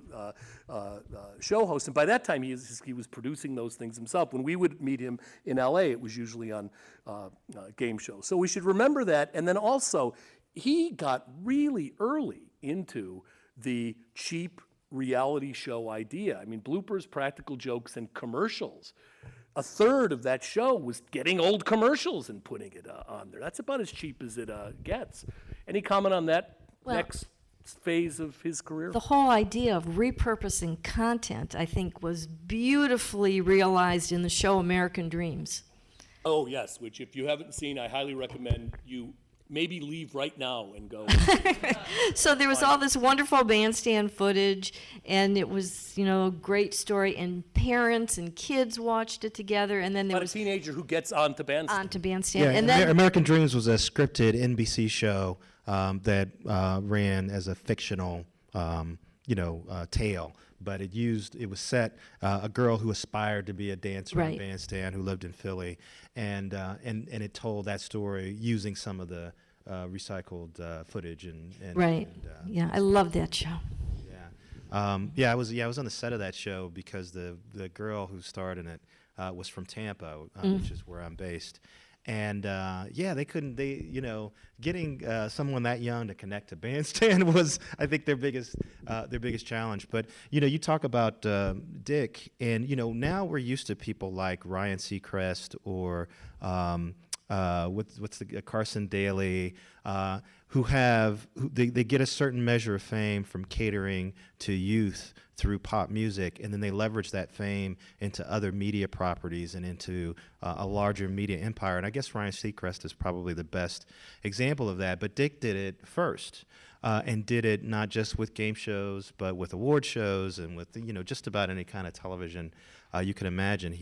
Speaker 1: show host, and by that time he was producing those things himself. When we would meet him in LA, it was usually on game shows. So we should remember that, and then also he got really early into the cheap reality show idea. I mean, bloopers, practical jokes, and commercials. A third of that show was getting old commercials and putting it on there. That's about as cheap as it gets. Any comment on that next phase of his career?
Speaker 17: The whole idea of repurposing content, I think, was beautifully realized in the show American Dreams.
Speaker 1: Oh, yes, which if you haven't seen, I highly recommend you maybe leave right now and go.
Speaker 17: So there was all this wonderful bandstand footage, and it was, a great story, and parents and kids watched it together, and then there was
Speaker 1: a teenager who gets onto bandstand.
Speaker 18: Yeah,
Speaker 17: and then
Speaker 18: American Dreams was a scripted NBC show that ran as a fictional, tale. But it was set a girl who aspired to be a dancer in bandstand who lived in Philly, and it told that story using some of the recycled footage and
Speaker 17: I love that show.
Speaker 18: I was on the set of that show because the girl who starred in it was from Tampa, which is where I'm based. And getting someone that young to connect to bandstand was, I think, their biggest challenge. But you talk about Dick, and now we're used to people like Ryan Seacrest or Carson Daly, who they get a certain measure of fame from catering to youth through pop music, and then they leverage that fame into other media properties and into a larger media empire. And I guess Ryan Seacrest is probably the best example of that. But Dick did it first, and did it not just with game shows, but with award shows and with just about any kind of television you can imagine.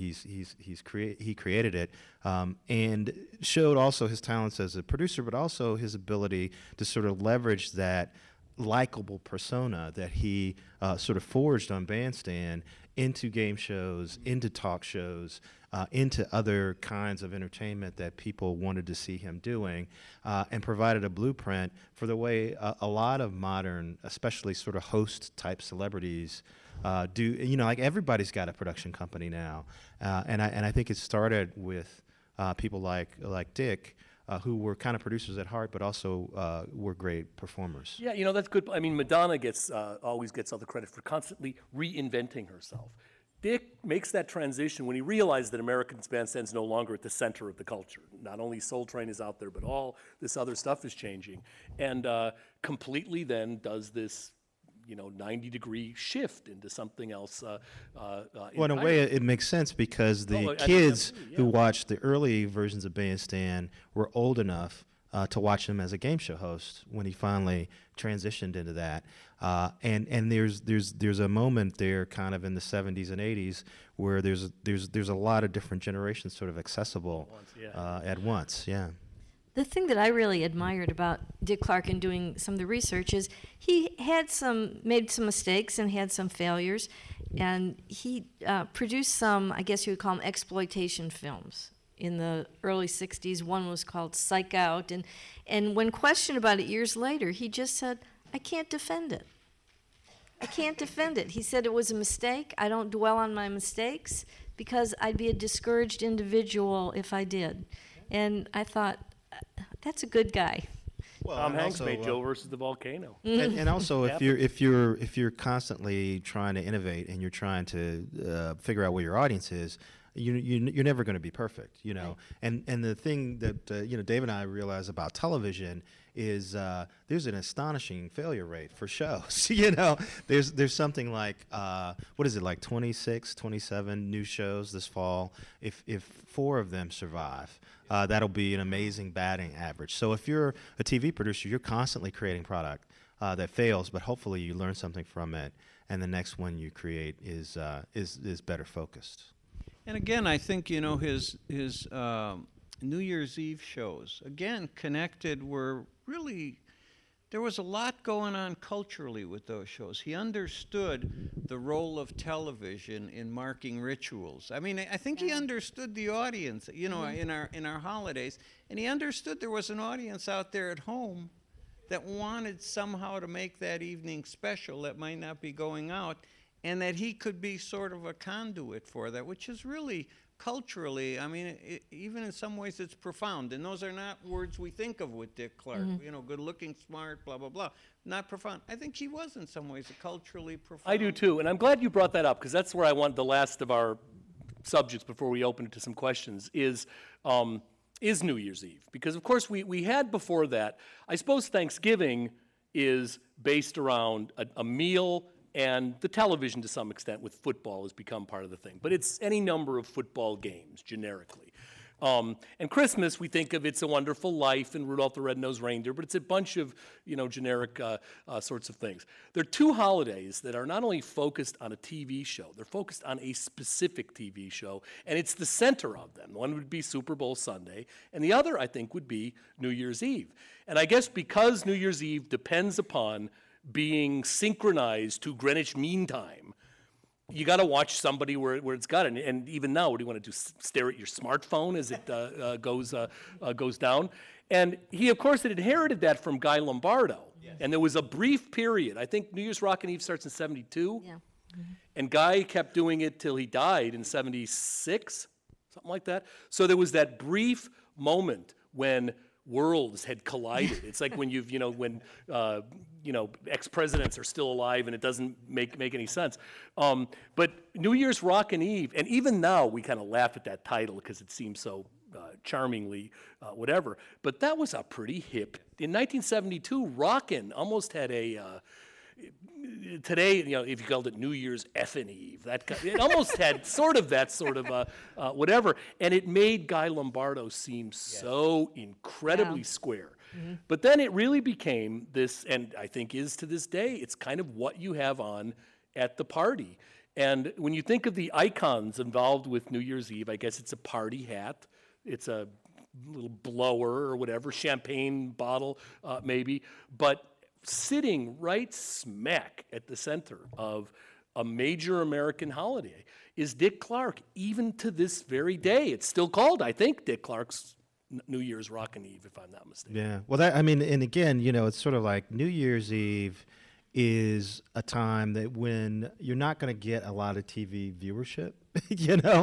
Speaker 18: He created it, and showed also his talents as a producer, but also his ability to sort of leverage that likable persona that he sort of forged on bandstand into game shows, into talk shows, into other kinds of entertainment that people wanted to see him doing, and provided a blueprint for the way a lot of modern, especially sort of host-type celebrities do. Like everybody's got a production company now, and I think it started with people like Dick, who were kind of producers at heart, but also were great performers.
Speaker 1: Yeah, that's good. I mean, Madonna always gets all the credit for constantly reinventing herself. Dick makes that transition when he realized that American bandstand's no longer at the center of the culture. Not only Soul Train is out there, but all this other stuff is changing, and completely then does this 90-degree shift into something else.
Speaker 18: Well, in a way, it makes sense because the kids who watched the early versions of Bandstand were old enough to watch him as a game show host when he finally transitioned into that. And there's a moment there, kind of in the 70s and 80s, where there's a lot of different generations sort of accessible at once. Yeah.
Speaker 17: The thing that I really admired about Dick Clark in doing some of the research is he made some mistakes and had some failures, and he produced some, I guess you would call them exploitation films in the early 60s. One was called Psych Out, and when questioned about it years later, he just said, I can't defend it. I can't defend it. He said it was a mistake. I don't dwell on my mistakes because I'd be a discouraged individual if I did. And I thought, That's a good guy.
Speaker 18: Well,
Speaker 1: Tom
Speaker 18: and
Speaker 1: Hanks
Speaker 18: also,
Speaker 1: made Joe versus the volcano.
Speaker 18: And also, if you're constantly trying to innovate and you're trying to figure out where your audience is, you're never going to be perfect, you know. Right. And the thing that you know, Dave and I realize about television is there's an astonishing failure rate for shows. You know, there's something like what is it, like 26, 27 new shows this fall. If 4 of them survive, that'll be an amazing batting average. So if you're a TV producer, you're constantly creating product that fails, but hopefully you learn something from it, and the next one you create is better focused.
Speaker 16: And again, I think, you know, his New Year's Eve shows, again, connected were really, there was a lot going on culturally with those shows. He understood the role of television in marking rituals. I mean, I think he understood the audience, you know, in our holidays, and he understood there was an audience out there at home that wanted somehow to make that evening special that might not be going out, and that he could be sort of a conduit for that, which is really culturally, I mean, even in some ways it's profound. And those are not words we think of with Dick Clark, you know, good looking, smart, blah, blah, blah. Not profound. I think he was in some ways a culturally profound.
Speaker 1: I do too, and I'm glad you brought that up, because that's where I want the last of our subjects before we open it to some questions, is New Year's Eve. Because of course we had before that, I suppose Thanksgiving is based around a meal, and the television to some extent with football has become part of the thing. But it's any number of football games, generically. And Christmas, we think of It's a Wonderful Life and Rudolph the Red-Nosed Reindeer, but it's a bunch of, you know, generic sorts of things. There are 2 holidays that are not only focused on a TV show, they're focused on a specific TV show, and it's the center of them. One would be Super Bowl Sunday, and the other, I think, would be New Year's Eve. And I guess because New Year's Eve depends upon being synchronized to Greenwich Mean Time, you got to watch somebody where it's got it. And even now, what do you want to do? Stare at your smartphone as it goes down? And he, of course, had inherited that from Guy Lombardo. Yes. And there was a brief period. I think New Year's Rockin' Eve starts in '72. Yeah. And Guy kept doing it till he died in '76, something like that. So there was that brief moment when worlds had collided. It's like when when ex-presidents are still alive and it doesn't make any sense. But New Year's Rockin' Eve, and even now we kind of laugh at that title because it seems so charmingly whatever. But that was a pretty hip. In 1972, Rockin' almost had a. Today, you know, if you called it New Year's Effin' Eve, it almost had sort of whatever, and it made Guy Lombardo seem so incredibly square. Mm-hmm. But then it really became this, and I think is to this day, it's kind of what you have on at the party. And when you think of the icons involved with New Year's Eve, I guess it's a party hat, it's a little blower or whatever, champagne bottle maybe, but sitting right smack at the center of a major American holiday is Dick Clark. Even to this very day, it's still called, I think, Dick Clark's New Year's Rockin' Eve, if I'm not mistaken.
Speaker 18: Yeah, well, I mean, and again, you know, it's sort of like New Year's Eve is a time that when you're not going to get a lot of TV viewership, you know,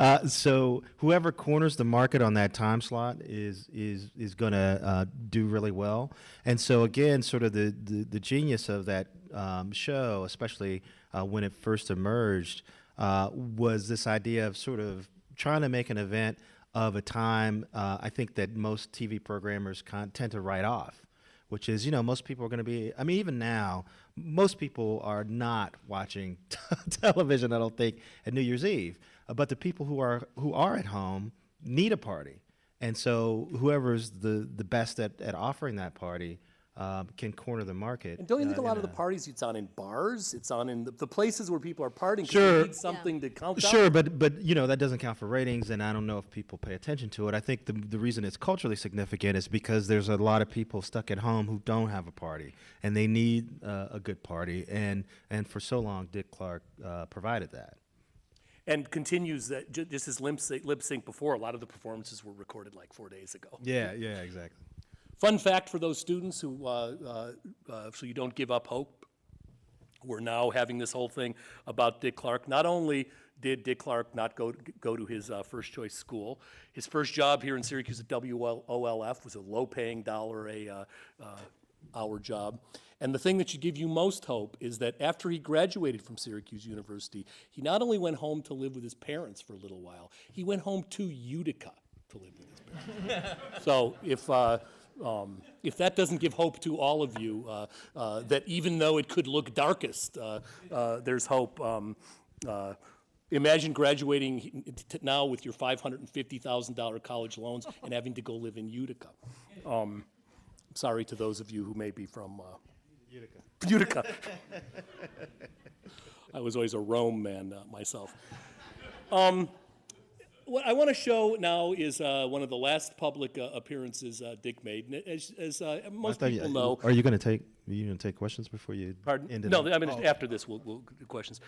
Speaker 18: so whoever corners the market on that time slot is going to do really well. And so again, sort of the genius of that show, especially when it first emerged, was this idea of sort of trying to make an event of a time I think that most TV programmers tend to write off, which is, you know, most people are going to be, I mean, even now, most people are not watching television, I don't think, at New Year's Eve. But the people who are at home need a party. And so whoever's the best at offering that party can corner the market.
Speaker 1: And don't you think a lot of the parties, it's on in bars, it's on in the places where people are partying, 'cause
Speaker 18: sure,
Speaker 1: they need something to count
Speaker 18: sure,
Speaker 1: out?
Speaker 18: but you know, that doesn't count for ratings, and I don't know if people pay attention to it. I think the reason it's culturally significant is because there's a lot of people stuck at home who don't have a party, and they need a good party, and for so long, Dick Clark provided that.
Speaker 1: And continues that, just as lip sync before, a lot of the performances were recorded like 4 days ago.
Speaker 18: Yeah, exactly.
Speaker 1: Fun fact for those students who, so you don't give up hope, we're now having this whole thing about Dick Clark. Not only did Dick Clark not go to his first choice school, his first job here in Syracuse at WOLF was a low-paying $1 job. And the thing that should give you most hope is that after he graduated from Syracuse University, he not only went home to live with his parents for a little while, he went home to Utica to live with his parents. So if that doesn't give hope to all of you, that even though it could look darkest, there's hope. Imagine graduating now with your $550,000 college loans and having to go live in Utica. Sorry to those of you who may be from Utica. I was always a Rome man myself. What I want to show now is one of the last public appearances Dick made. And as most people know,
Speaker 18: are you going to take questions before you?
Speaker 1: Pardon?
Speaker 18: End it
Speaker 1: No,
Speaker 18: up?
Speaker 1: I mean after this we'll do questions.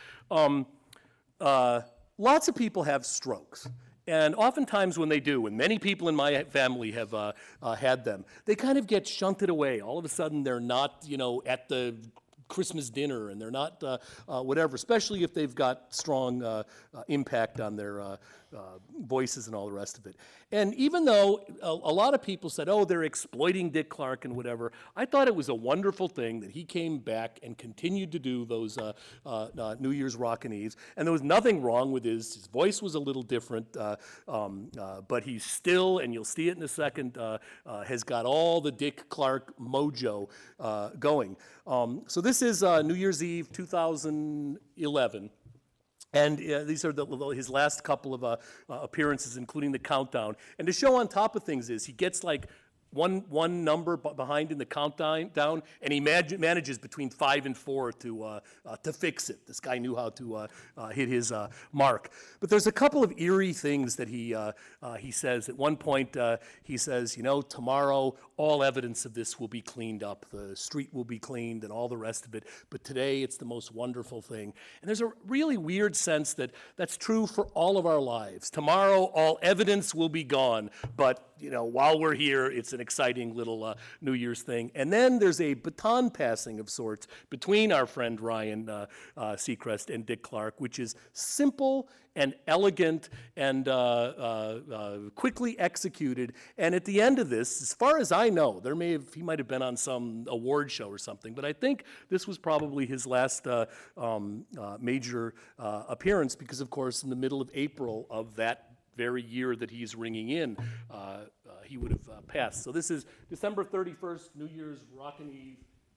Speaker 1: Lots of people have strokes. And oftentimes when they do, and many people in my family have had them, they kind of get shunted away. All of a sudden they're not, at the Christmas dinner, and they're not whatever, especially if they've got strong impact on their voices and all the rest of it. And even though a lot of people said, oh, they're exploiting Dick Clark and whatever, I thought it was a wonderful thing that he came back and continued to do those New Year's Rockin' Eves. And there was nothing wrong with his voice was a little different, but he's still, and you'll see it in a second, has got all the Dick Clark mojo going. So this is New Year's Eve 2011. And these are his last couple of appearances, including the countdown. And to show on top of things is he gets like one number behind in the countdown, and he manages between 5 and 4 to fix it. This guy knew how to hit his mark. But there's a couple of eerie things that he says. At one point, he says, tomorrow all evidence of this will be cleaned up. The street will be cleaned and all the rest of it. But today, it's the most wonderful thing. And there's a really weird sense that that's true for all of our lives. Tomorrow, all evidence will be gone. But while we're here, it's an exciting little New Year's thing. And then there's a baton passing of sorts between our friend Ryan Seacrest and Dick Clark, which is simple and elegant and quickly executed. And at the end of this, as far as I know, he might have been on some award show or something, but I think this was probably his last major appearance, because of course in the middle of April of that very year that he's ringing in, he would have passed. So this is December 31st, New Year's Rockin' Eve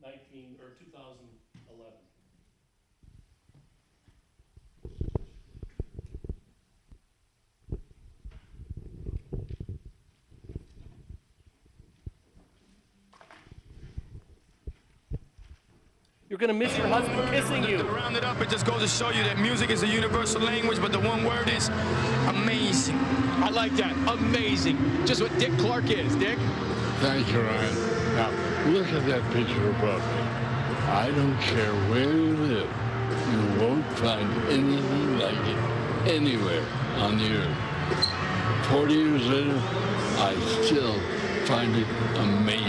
Speaker 1: 2011. You're going to miss your husband kissing you.
Speaker 20: To round it up, it just goes to show you that music is a universal language, but the one word is amazing.
Speaker 21: I like that. Amazing. Just what Dick Clark is. Dick?
Speaker 22: Thank you, Ryan. Now, look at that picture above me. I don't care where you live. You won't find anything like it anywhere on the earth. 40 years later, I still find it amazing.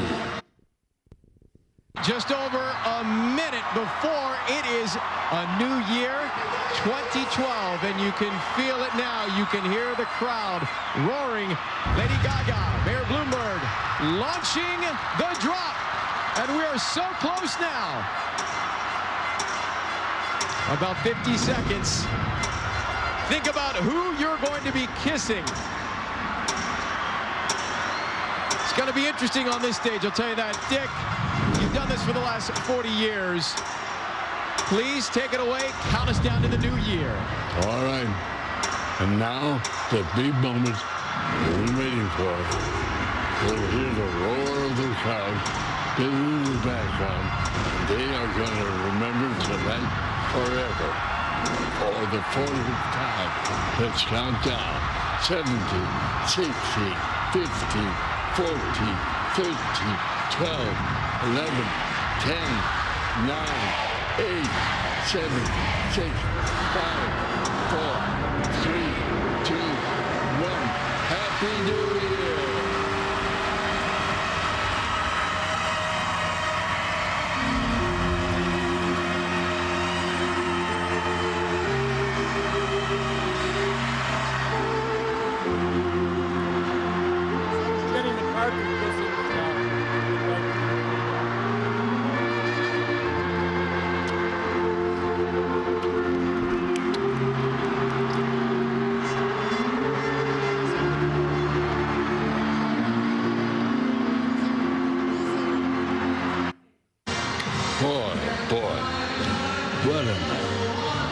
Speaker 21: Just over a minute before it is a new year, 2012, and you can feel it now. You can hear the crowd roaring. Lady Gaga, Mayor Bloomberg, launching the drop, and we are so close now. About 50 seconds. Think about who you're going to be kissing. It's going to be interesting on this stage, I'll tell you that. Dick, you've done this for the last 40 years. Please take it away. Count us down to the new year.
Speaker 22: All right. And now, the big moment we've been waiting for. We'll hear the roar of the crowd in the background. And they are going to remember tonight forever. For the 40th time. Let's count down. 17, 16, 15, 14, 13, 12, 11, 10, 9, 8, 7, 6, 5, 4, 3, 2, 1. Happy New Year!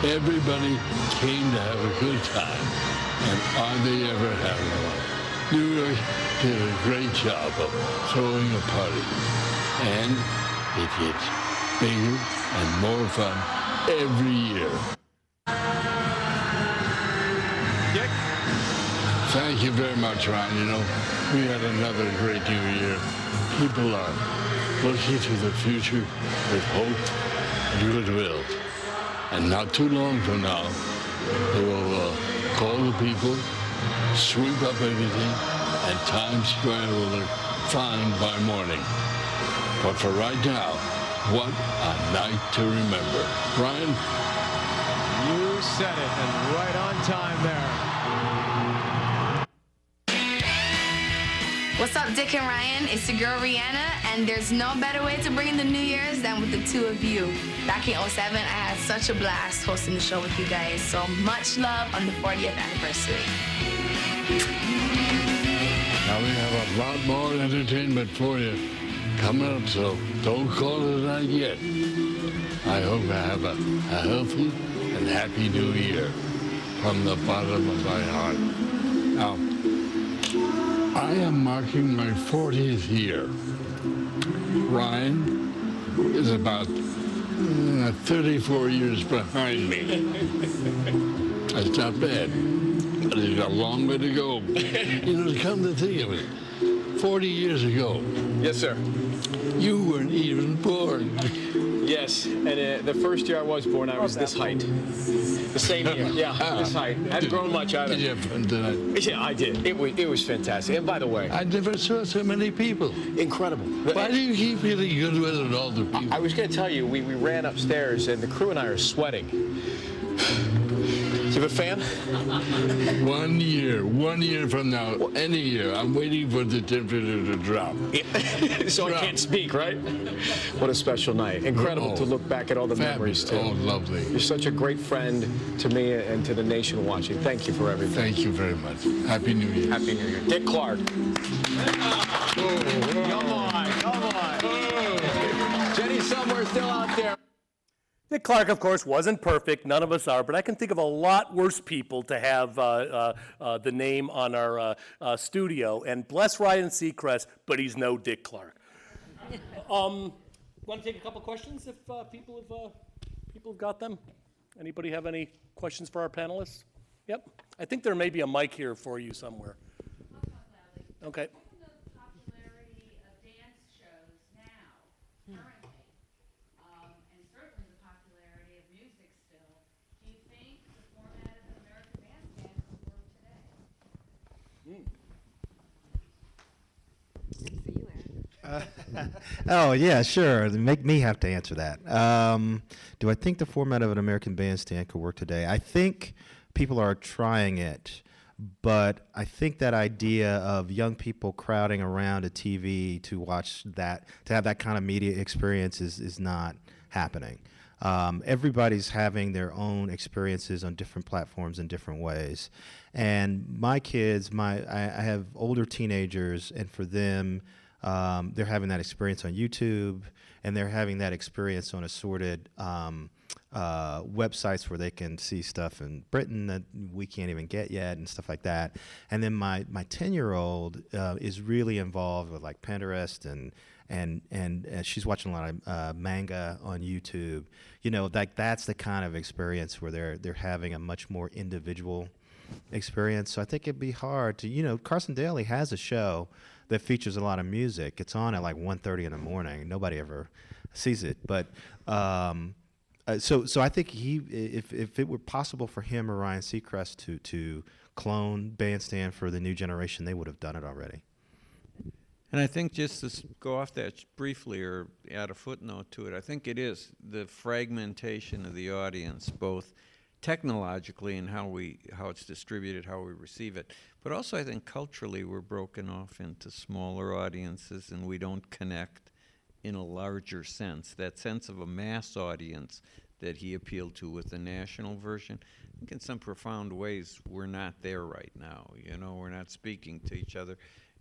Speaker 22: Everybody came to have a good time, and are they ever having one? New York did a great job of throwing a party, and it gets bigger and more fun every year.
Speaker 21: Dick?
Speaker 22: Thank you very much, Ron. You know, we had another great new year. People are looking to the future with hope and goodwill. And not too long from now, they will call the people, sweep up everything, and Times Square will look fine by morning. But for right now, what a night to remember. Brian?
Speaker 21: You said it, and right on time there.
Speaker 3: What's up, Dick and Ryan? It's your girl, Rihanna, and there's no better way to bring in the New Year's than with the two of you. Back in '07, I had such a blast hosting the show with you guys, so much love on the 40th anniversary.
Speaker 22: Now we have a lot more entertainment for you coming up, so don't call it a night yet. I hope you have a healthy and happy new year from the bottom of my heart. Now, I am marking my 40th year. Ryan is about 34 years behind me. That's not bad, but he's got a long way to go. You know, come to think of it, 40 years ago.
Speaker 21: Yes, sir.
Speaker 22: You weren't even born.
Speaker 21: Yes, and the first year I was born, I was this height. The same year, yeah, this height. I hadn't grown much either.
Speaker 22: Did you have fun tonight?
Speaker 21: Yeah, I did. It was fantastic. And by the way,
Speaker 22: I never saw so many people.
Speaker 21: Incredible.
Speaker 22: Why do you keep feeling good with all the people?
Speaker 21: I was going to tell you, we ran upstairs, and the crew and I are sweating. Do you have a fan?
Speaker 22: 1 year from now, any year, I'm waiting for the temperature to drop.
Speaker 21: So I can't speak, right? What a special night. Incredible to look back at all the memories, too.
Speaker 22: Oh, lovely.
Speaker 21: You're such a great friend to me and to the nation watching. Thank you for everything.
Speaker 22: Thank you very much. Happy New Year.
Speaker 21: Happy New Year. Dick Clark. Come on, come on. Jenny somewhere still out there.
Speaker 1: Dick Clark, of course, wasn't perfect. None of us are, but I can think of a lot worse people to have the name on our studio. And bless Ryan Seacrest, but he's no Dick Clark. Want to take a couple questions if people have got them? Anybody have any questions for our panelists? Yep. I think there may be a mic here for you somewhere. Okay.
Speaker 18: Oh, yeah, sure. Make me have to answer that. Do I think the format of an American Bandstand could work today? I think people are trying it, but I think that idea of young people crowding around a TV to watch that, to have that kind of media experience is not happening. Everybody's having their own experiences on different platforms in different ways. And my kids, I have older teenagers, and for them, they're having that experience on YouTube, and they're having that experience on assorted websites where they can see stuff in Britain that we can't even get yet and stuff like that. And then my 10-year-old is really involved with like Pinterest and she's watching a lot of manga on YouTube. You know, that's the kind of experience where they're having a much more individual experience. So I think it'd be hard to, you know, Carson Daly has a show that features a lot of music. It's on at like 1:30 in the morning. Nobody ever sees it, but so I think if it were possible for him or Ryan Seacrest to clone Bandstand for the new generation, they would have done it already.
Speaker 16: And I think just to go off that briefly or add a footnote to it, I think it is the fragmentation of the audience, both technologically and how it's distributed, how we receive it, but also I think culturally we're broken off into smaller audiences and we don't connect in a larger sense. That sense of a mass audience that he appealed to with the national version, I think in some profound ways we're not there right now. You know, we're not speaking to each other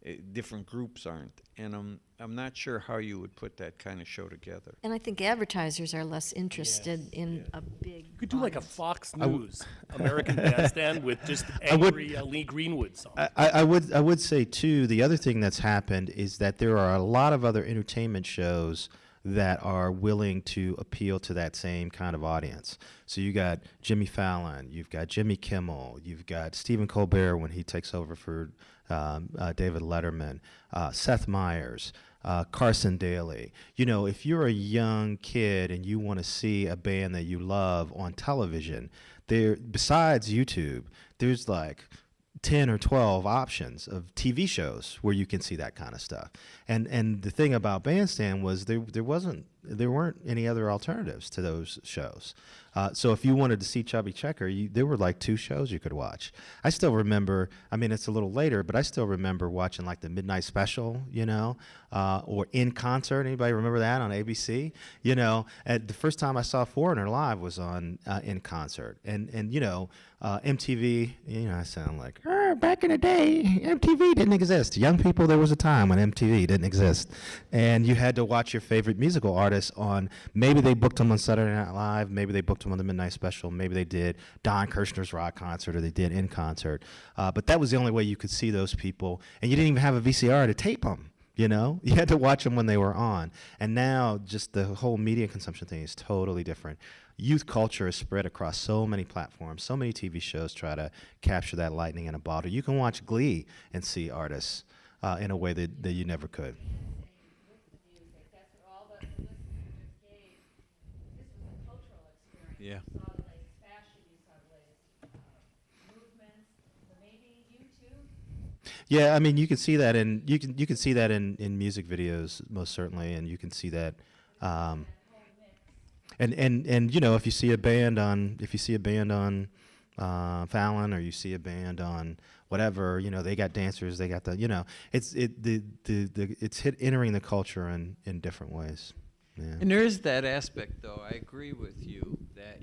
Speaker 16: different groups aren't. And I'm not sure how you would put that kind of show together.
Speaker 17: And I think advertisers are less interested in a big.
Speaker 1: You could do like a Fox News American Bandstand with just angry Lee Greenwood songs.
Speaker 18: I would say too, the other thing that's happened is that there are a lot of other entertainment shows that are willing to appeal to that same kind of audience. So you got Jimmy Fallon, you've got Jimmy Kimmel, you've got Stephen Colbert when he takes over for David Letterman, Seth Meyers, Carson Daly. You know, if you're a young kid and you want to see a band that you love on television, there, besides YouTube, there's like 10 or 12 options of TV shows where you can see that kind of stuff. And the thing about Bandstand was there weren't any other alternatives to those shows. So if you wanted to see Chubby Checker, there were like 2 shows you could watch. I still remember, I mean, it's a little later, but I still remember watching like the Midnight Special, you know, or In Concert. Anybody remember that on ABC? You know, the first time I saw Foreigner live was on In Concert. And you know, MTV, you know, I sound like, back in the day, MTV didn't exist. Young people, there was a time when MTV didn't exist. And you had to watch your favorite musical artists on, maybe they booked them on Saturday Night Live, maybe they booked them on the Midnight Special, maybe they did Don Kirshner's rock concert, or they did In Concert. But that was the only way you could see those people. And you didn't even have a VCR to tape them. You know, you had to watch them when they were on. And now just the whole media consumption thing is totally different. Youth culture is spread across so many platforms. So many TV shows try to capture that lightning in a bottle. You can watch Glee and see artists in a way that you never could.
Speaker 16: Yeah.
Speaker 18: Yeah, I mean, you can see that in you can see that in music videos most certainly, and you can see that, and you know, if you see a band on Fallon, or you see a band on whatever, you know, they got dancers, they got the, you know, it's entering the culture in different ways. Yeah.
Speaker 16: And there is that aspect, though. I agree with you that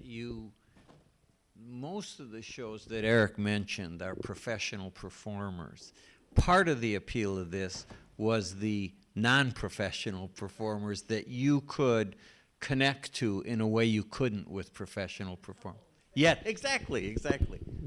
Speaker 16: most of the shows that Eric mentioned are professional performers. Part of the appeal of this was the non-professional performers that you could connect to in a way you couldn't with professional performers. Yeah, exactly. That's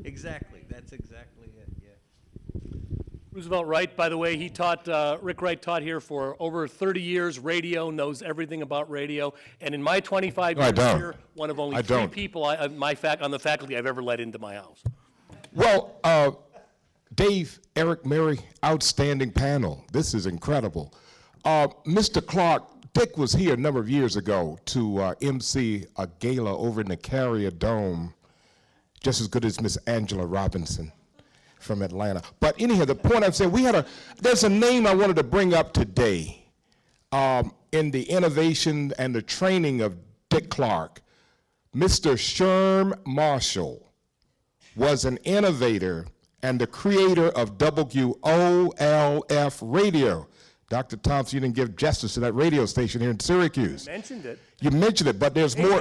Speaker 16: exactly it, yeah.
Speaker 1: Roosevelt Wright, by the way, he taught, Rick Wright taught here for over 30 years, radio, knows everything about radio. And in my 25 years here, one of only 3 people on the faculty I've ever let into my house.
Speaker 7: Well, Dave, Eric, Mary, outstanding panel. This is incredible. Mr. Clark, Dick was here a number of years ago to MC a gala over in the Carrier Dome, just as good as Miss Angela Robinson from Atlanta. But anyhow, the point I'm saying, there's a name I wanted to bring up today in the innovation and the training of Dick Clark. Mr. Sherm Marshall was an innovator and the creator of WOLF Radio. Dr. Thompson, you didn't give justice to that radio station here in Syracuse.
Speaker 1: You mentioned it.
Speaker 7: You mentioned it, but there's more.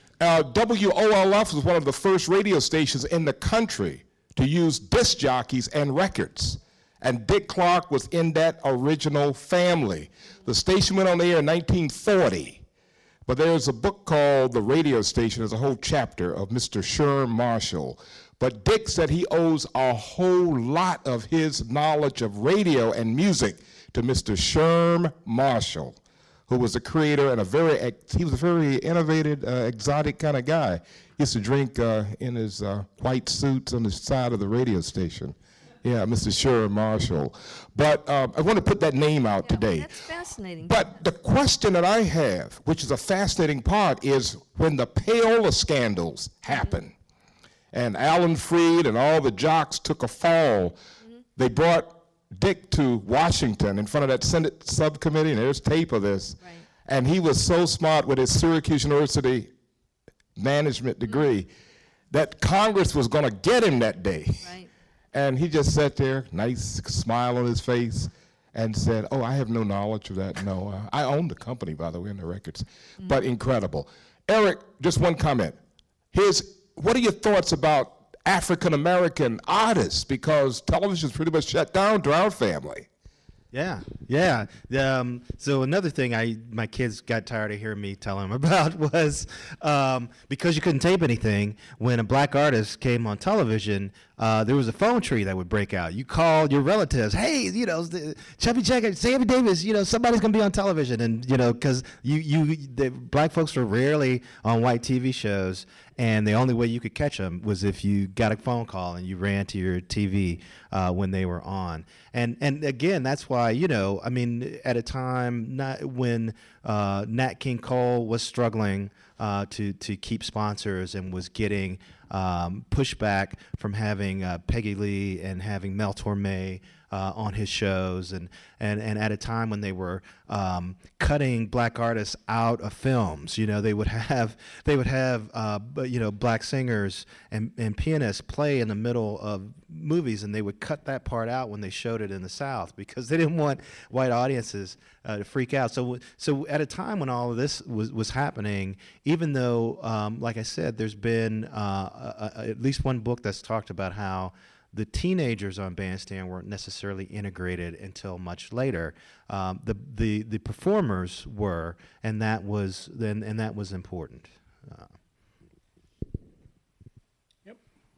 Speaker 7: WOLF was one of the first radio stations in the country to use disc jockeys and records. And Dick Clark was in that original family. The station went on the air in 1940. But there's a book called The Radio Station. There's a whole chapter of Mr. Sherm Marshall. But Dick said he owes a whole lot of his knowledge of radio and music to Mr. Sherm Marshall, who was the creator and he was a very innovative, exotic kind of guy. He used to drink in his white suits on the side of the radio station. Yeah, Mr. Sherm Marshall. But I want to put that name out today.
Speaker 17: That's fascinating.
Speaker 7: But the question that I have, which is a fascinating part, is when the payola scandals happened, and Alan Freed and all the jocks took a fall, they brought Dick to Washington in front of that Senate subcommittee, and there's tape of this. Right. And he was so smart with his Syracuse University management degree that Congress was going to get him that day. Right. And he just sat there, nice smile on his face, and said, oh, I have no knowledge of that. No, I own the company, by the way, in the records. But incredible. Eric, just one comment. What are your thoughts about African-American artists? Because television's pretty much shut down to our family.
Speaker 18: Yeah, yeah. So another thing my kids got tired of hearing me tell them about was because you couldn't tape anything, when a black artist came on television, there was a phone tree that would break out. You called your relatives, hey, you know, Chubby Checker, Sammy Davis, you know, somebody's gonna be on television, and you know, because the black folks were rarely on white TV shows, and the only way you could catch them was if you got a phone call and you ran to your TV when they were on. And again, that's why, you know, I mean, at a time when Nat King Cole was struggling to keep sponsors and was getting pushback from having Peggy Lee and having Mel Torme on his shows, and at a time when they were cutting black artists out of films. You know, they would have you know, black singers and pianists play in the middle of movies, and they would cut that part out when they showed it in the South because they didn't want white audiences to freak out. So at a time when all of this was happening, even though, like I said, there's been at least one book that's talked about how the teenagers on Bandstand weren't necessarily integrated until much later. The performers were, and that was important.
Speaker 1: Yep.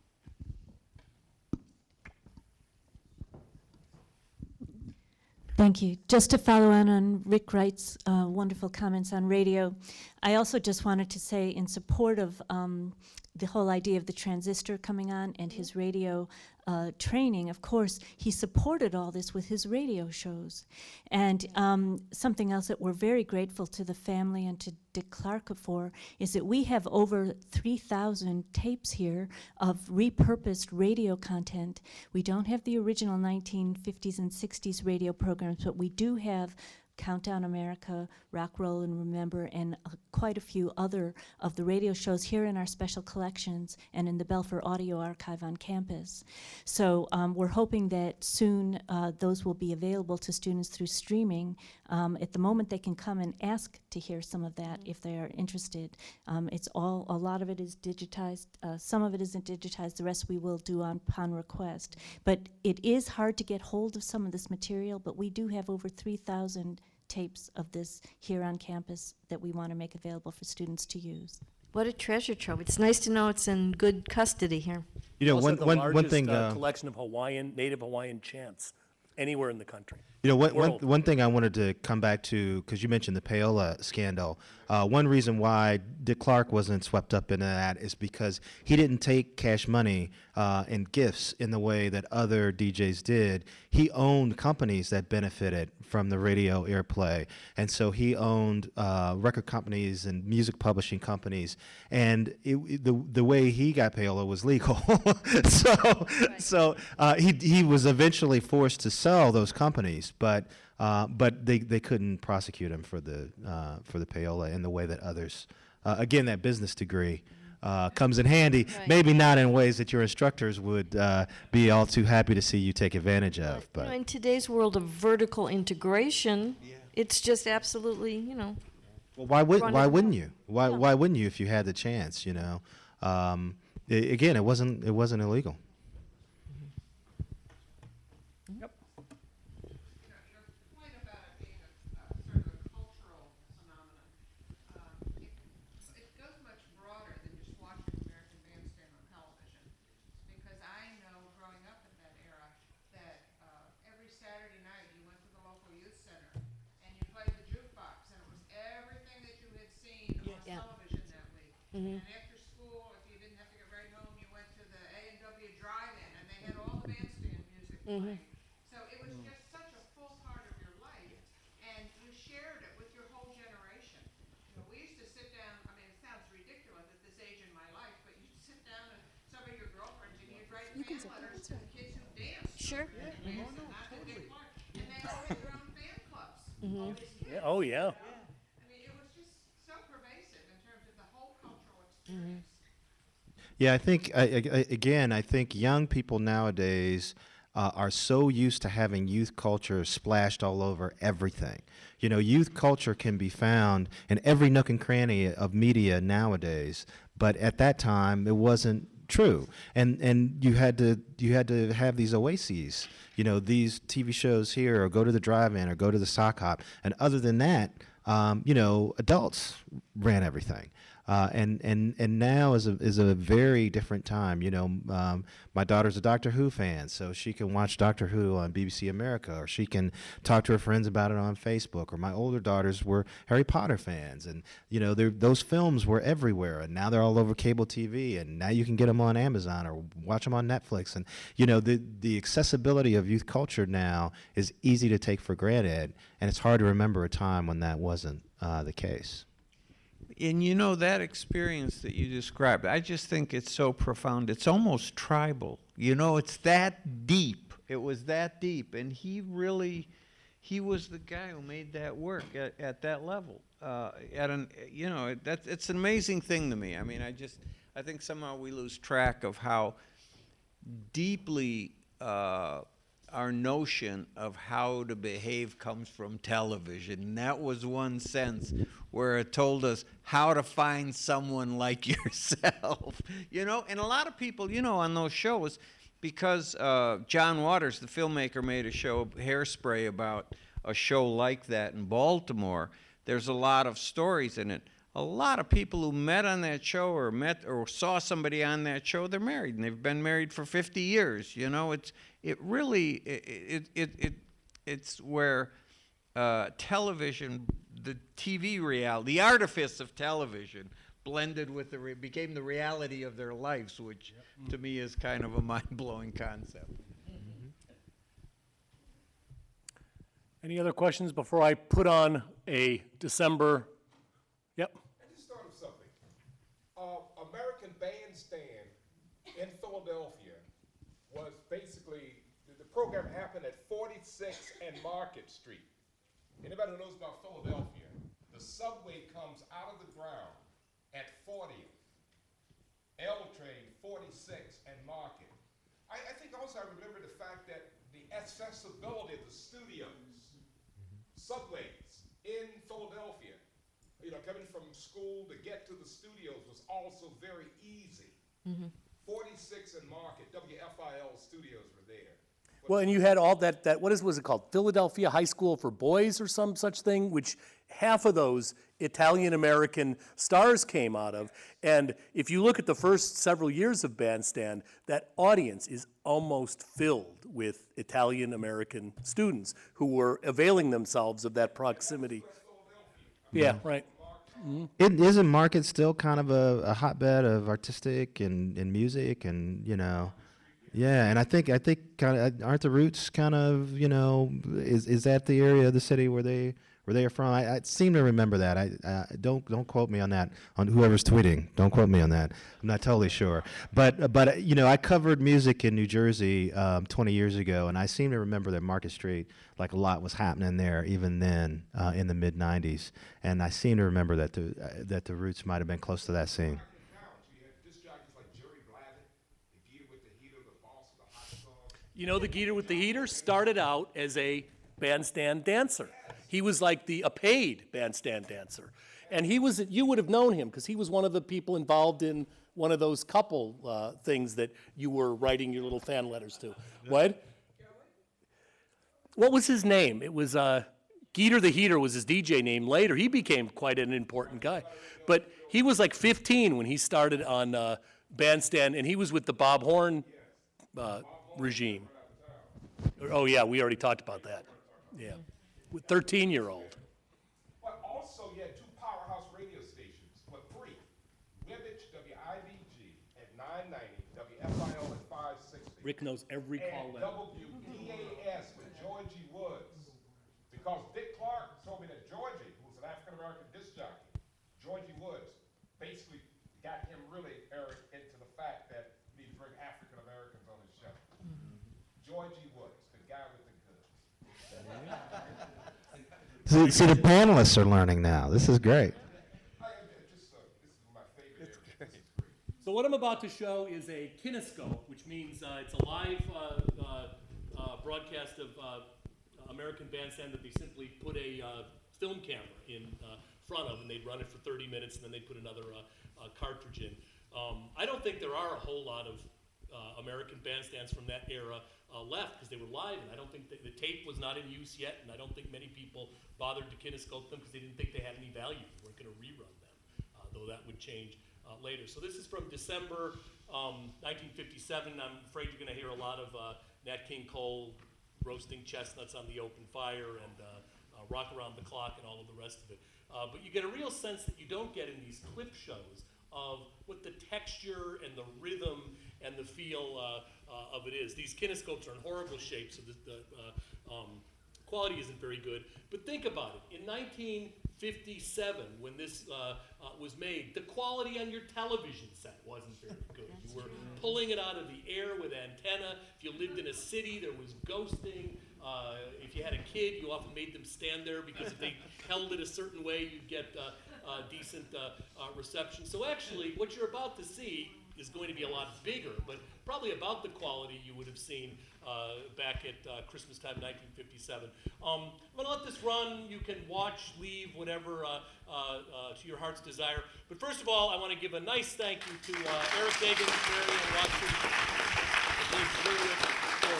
Speaker 8: Thank you. Just to follow on Rick Wright's wonderful comments on radio, I also just wanted to say in support of the whole idea of the transistor coming on and his radio training, of course, he supported all this with his radio shows. And something else that we're very grateful to the family and to Dick Clark for is that we have over 3,000 tapes here of repurposed radio content. We don't have the original 1950s and 60s radio programs, but we do have Countdown America, Rock, Roll, and Remember, and quite a few other of the radio shows here in our special collections and in the Belfer Audio Archive on campus. So we're hoping that soon those will be available to students through streaming. At the moment, they can come and ask to hear some of that if they are interested. A lot of it is digitized. Some of it isn't digitized. The rest we will do upon request. But it is hard to get hold of some of this material, but we do have over 3,000 tapes of this here on campus that we want to make available for students to use.
Speaker 17: What a treasure trove. It's nice to know it's in good custody here.
Speaker 18: You know,
Speaker 1: Also
Speaker 18: one thing.
Speaker 1: Collection of Native Hawaiian chants anywhere in the country.
Speaker 18: You know, one thing I wanted to come back to, because you mentioned the payola scandal. One reason why Dick Clark wasn't swept up in that is because he didn't take cash money and gifts in the way that other DJs did. He owned companies that benefited from the radio airplay, and so he owned record companies and music publishing companies. And the way he got payola was legal, so he was eventually forced to sell those companies. But they couldn't prosecute him for the payola in the way that others. Again, that business degree comes in handy. Right. Maybe not in ways that your instructors would be all too happy to see you take advantage of. But
Speaker 17: you know, in today's world of vertical integration, it's just absolutely, you know.
Speaker 18: Well, why wouldn't you? Why wouldn't you if you had the chance? You know, again, it wasn't illegal.
Speaker 19: And after school, if you didn't have to get right home, you went to the A&W Drive-In, and they had all the bandstand music playing. So it was just such a full part of your life, and you shared it with your whole generation. You know, we used to sit down, I mean, it sounds ridiculous at this age in my life, but you'd sit down with some of your girlfriends, and you'd write fan letters to the kids who danced.
Speaker 17: Sure.
Speaker 19: And they all had their own fan clubs. All these kids.
Speaker 1: Yeah, oh, yeah.
Speaker 18: Yeah, I think, again, I think young people nowadays are so used to having youth culture splashed all over everything. You know, youth culture can be found in every nook and cranny of media nowadays, but at that time it wasn't true. And you had to have these oases, you know, these TV shows here, or go to the drive-in, or go to the sock hop. And other than that, you know, adults ran everything. And now is a very different time. You know, my daughter's a Doctor Who fan, so she can watch Doctor Who on BBC America, or she can talk to her friends about it on Facebook. Or my older daughters were Harry Potter fans, and you know, those films were everywhere, and now they're all over cable TV, and now you can get them on Amazon or watch them on Netflix. And you know, the accessibility of youth culture now is easy to take for granted, and it's hard to remember a time when that wasn't the case.
Speaker 16: And you know, that experience that you described, I just think it's so profound. It's almost tribal. You know, it's that deep. It was that deep. And he was the guy who made that work at that level. You know, it's an amazing thing to me. I mean, I think somehow we lose track of how deeply our notion of how to behave comes from television. And that was one sense where it told us how to find someone like yourself, you know? And a lot of people, you know, on those shows, because John Waters, the filmmaker, made a show, Hairspray, about a show like that in Baltimore, there's a lot of stories in it. A lot of people who met on that show, or saw somebody on that show, they're married, and they've been married for 50 years. You know, it's where television, the TV reality, the artifice of television, blended with became the reality of their lives, which to me is kind of a mind-blowing concept.
Speaker 1: Any other questions before I put on a December? Yep.
Speaker 7: American Bandstand in Philadelphia was basically, the program happened at 46 and Market Street. Anybody who knows about Philadelphia, the subway comes out of the ground at 40th, L train 46 and Market. I think also I remember the fact that the accessibility of the studios, subways in Philadelphia, you know, coming from school to get to the studios was also very easy. 46 and Market, WFIL studios were there.
Speaker 1: Well, and you had all that what was it called? Philadelphia High School for Boys or some such thing, which half of those Italian-American stars came out of. And if you look at the first several years of Bandstand, that audience is almost filled with Italian-American students who were availing themselves of that proximity. Yeah, right.
Speaker 18: Isn't Market still kind of a hotbed of artistic and music, and you know, yeah, and I think kind of, aren't the Roots kind of, you know, is that the area of the city where they are from? I seem to remember that. I don't quote me on that, on whoever's tweeting. Don't quote me on that. I'm not totally sure. But you know, I covered music in New Jersey 20 years ago, and I seem to remember that Market Street, like a lot was happening there even then in the mid '90s, and I seem to remember that the Roots might have been close to that scene.
Speaker 1: You know, the Goucher with the Heater started out as a bandstand dancer. He was like a paid bandstand dancer. And you would have known him because he was one of the people involved in one of those couple things that you were writing your little fan letters to. What? What was his name? It was Goucher the Heater was his DJ name. Later, he became quite an important guy. But he was like 15 when he started on bandstand, and he was with the Bob Horn regime. Oh, yeah, we already talked about that. Yeah. 13-year-old.
Speaker 7: But also, you had two powerhouse radio stations, but three. Wibbage, WIBG at 990, WFIL at 560.
Speaker 1: Rick knows every call letter.
Speaker 7: WDAS with Georgie Woods. Because Dick Clark told me that Georgie, who was an African-American disc jockey, Georgie Woods, basically got him really, Eric, into the fact that he needed to bring African-Americans on his show. Georgie Woods, the guy with the goods.
Speaker 18: See, the panelists are learning now. This is great.
Speaker 1: So what I'm about to show is a kinescope, which means it's a live broadcast of American Bandstand that they simply put a film camera in front of, and they'd run it for 30 minutes, and then they'd put another cartridge in. I don't think there are a whole lot of American bandstands from that era left because they were live, and I don't think the tape was not in use yet, and I don't think many people bothered to kinescope them because they didn't think they had any value. They weren't going to rerun them, though that would change later. So this is from December 1957. I'm afraid you're going to hear a lot of Nat King Cole roasting chestnuts on the open fire and Rock Around the Clock and all of the rest of it. But you get a real sense that you don't get in these clip shows of what the texture and the rhythm and the feel of it is. These kinescopes are in horrible shape, so the quality isn't very good. But think about it. In 1957, when this was made, the quality on your television set wasn't very good. You were pulling it out of the air with antenna. If you lived in a city, there was ghosting. If you had a kid, you often made them stand there because if they held it a certain way, you'd get decent reception. So actually, what you're about to see is going to be a lot bigger, but probably about the quality you would have seen back at Christmas time, 1957. I'm going to let this run. You can watch, leave, whatever to your heart's desire. But first of all, I want to give a nice thank you to Eric Deggans, Mary Ann Watson, and David Zurawik for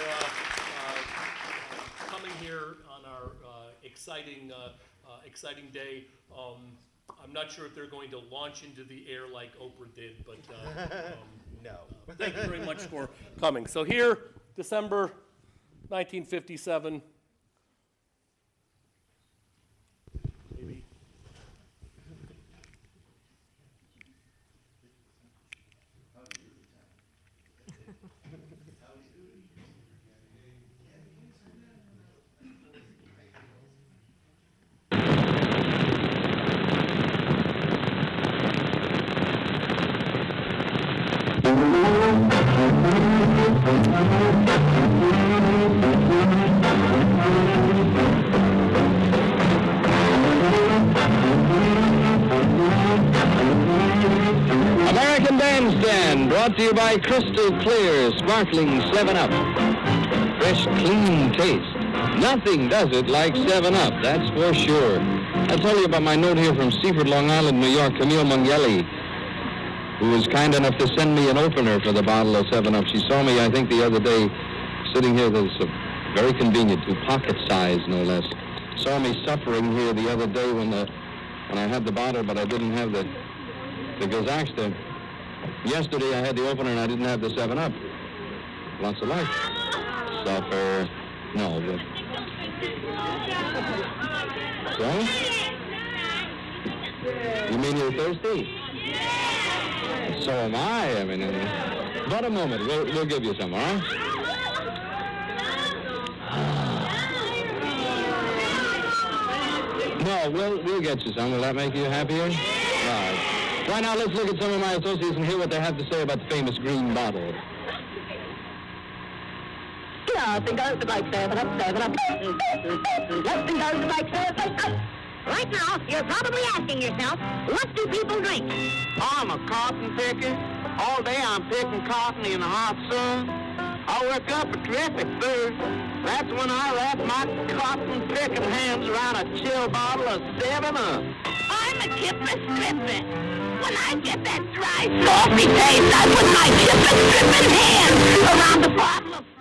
Speaker 1: coming here on our exciting day. I'm not sure if they're going to launch into the air like Oprah did, but
Speaker 2: no.
Speaker 1: Thank you very much for coming. So here, December 1957. Maybe.
Speaker 10: American Bandstand, brought to you by Crystal Clear, sparkling 7-Up. Fresh, clean taste. Nothing does it like 7-Up, that's for sure. I'll tell you about my note here from Seaford, Long Island, New York, Camille Mungeli, who was kind enough to send me an opener for the bottle of 7-Up. She saw me, I think, the other day, sitting here. That's very convenient, to pocket size, no less. Saw me suffering here the other day when I had the bottle, but I didn't have the Goucher. Yesterday I had the opener and I didn't have the 7-Up. Lots of life. Suffer. No, but... So? You mean you're thirsty? So am I. I mean, but a moment. We'll give you some, all right? No, we'll get you some. Will that make you happier? All right. Right now, let's look at some of my associates and hear what they have to say about the famous green bottle.
Speaker 6: Nothing goes like 7-Up, 7-Up. Nothing goes like 7-Up. Right now, you're probably asking yourself, what do people drink?
Speaker 11: I'm a cotton picker. All day I'm picking cotton in the hot sun. I work up a terrific thirst. That's when I wrap my cotton picking hands around a chill bottle of 7-Up.
Speaker 6: I'm a kipper stripper. When I get that dry, salty taste, I put my kipper stripping hands around the bottle of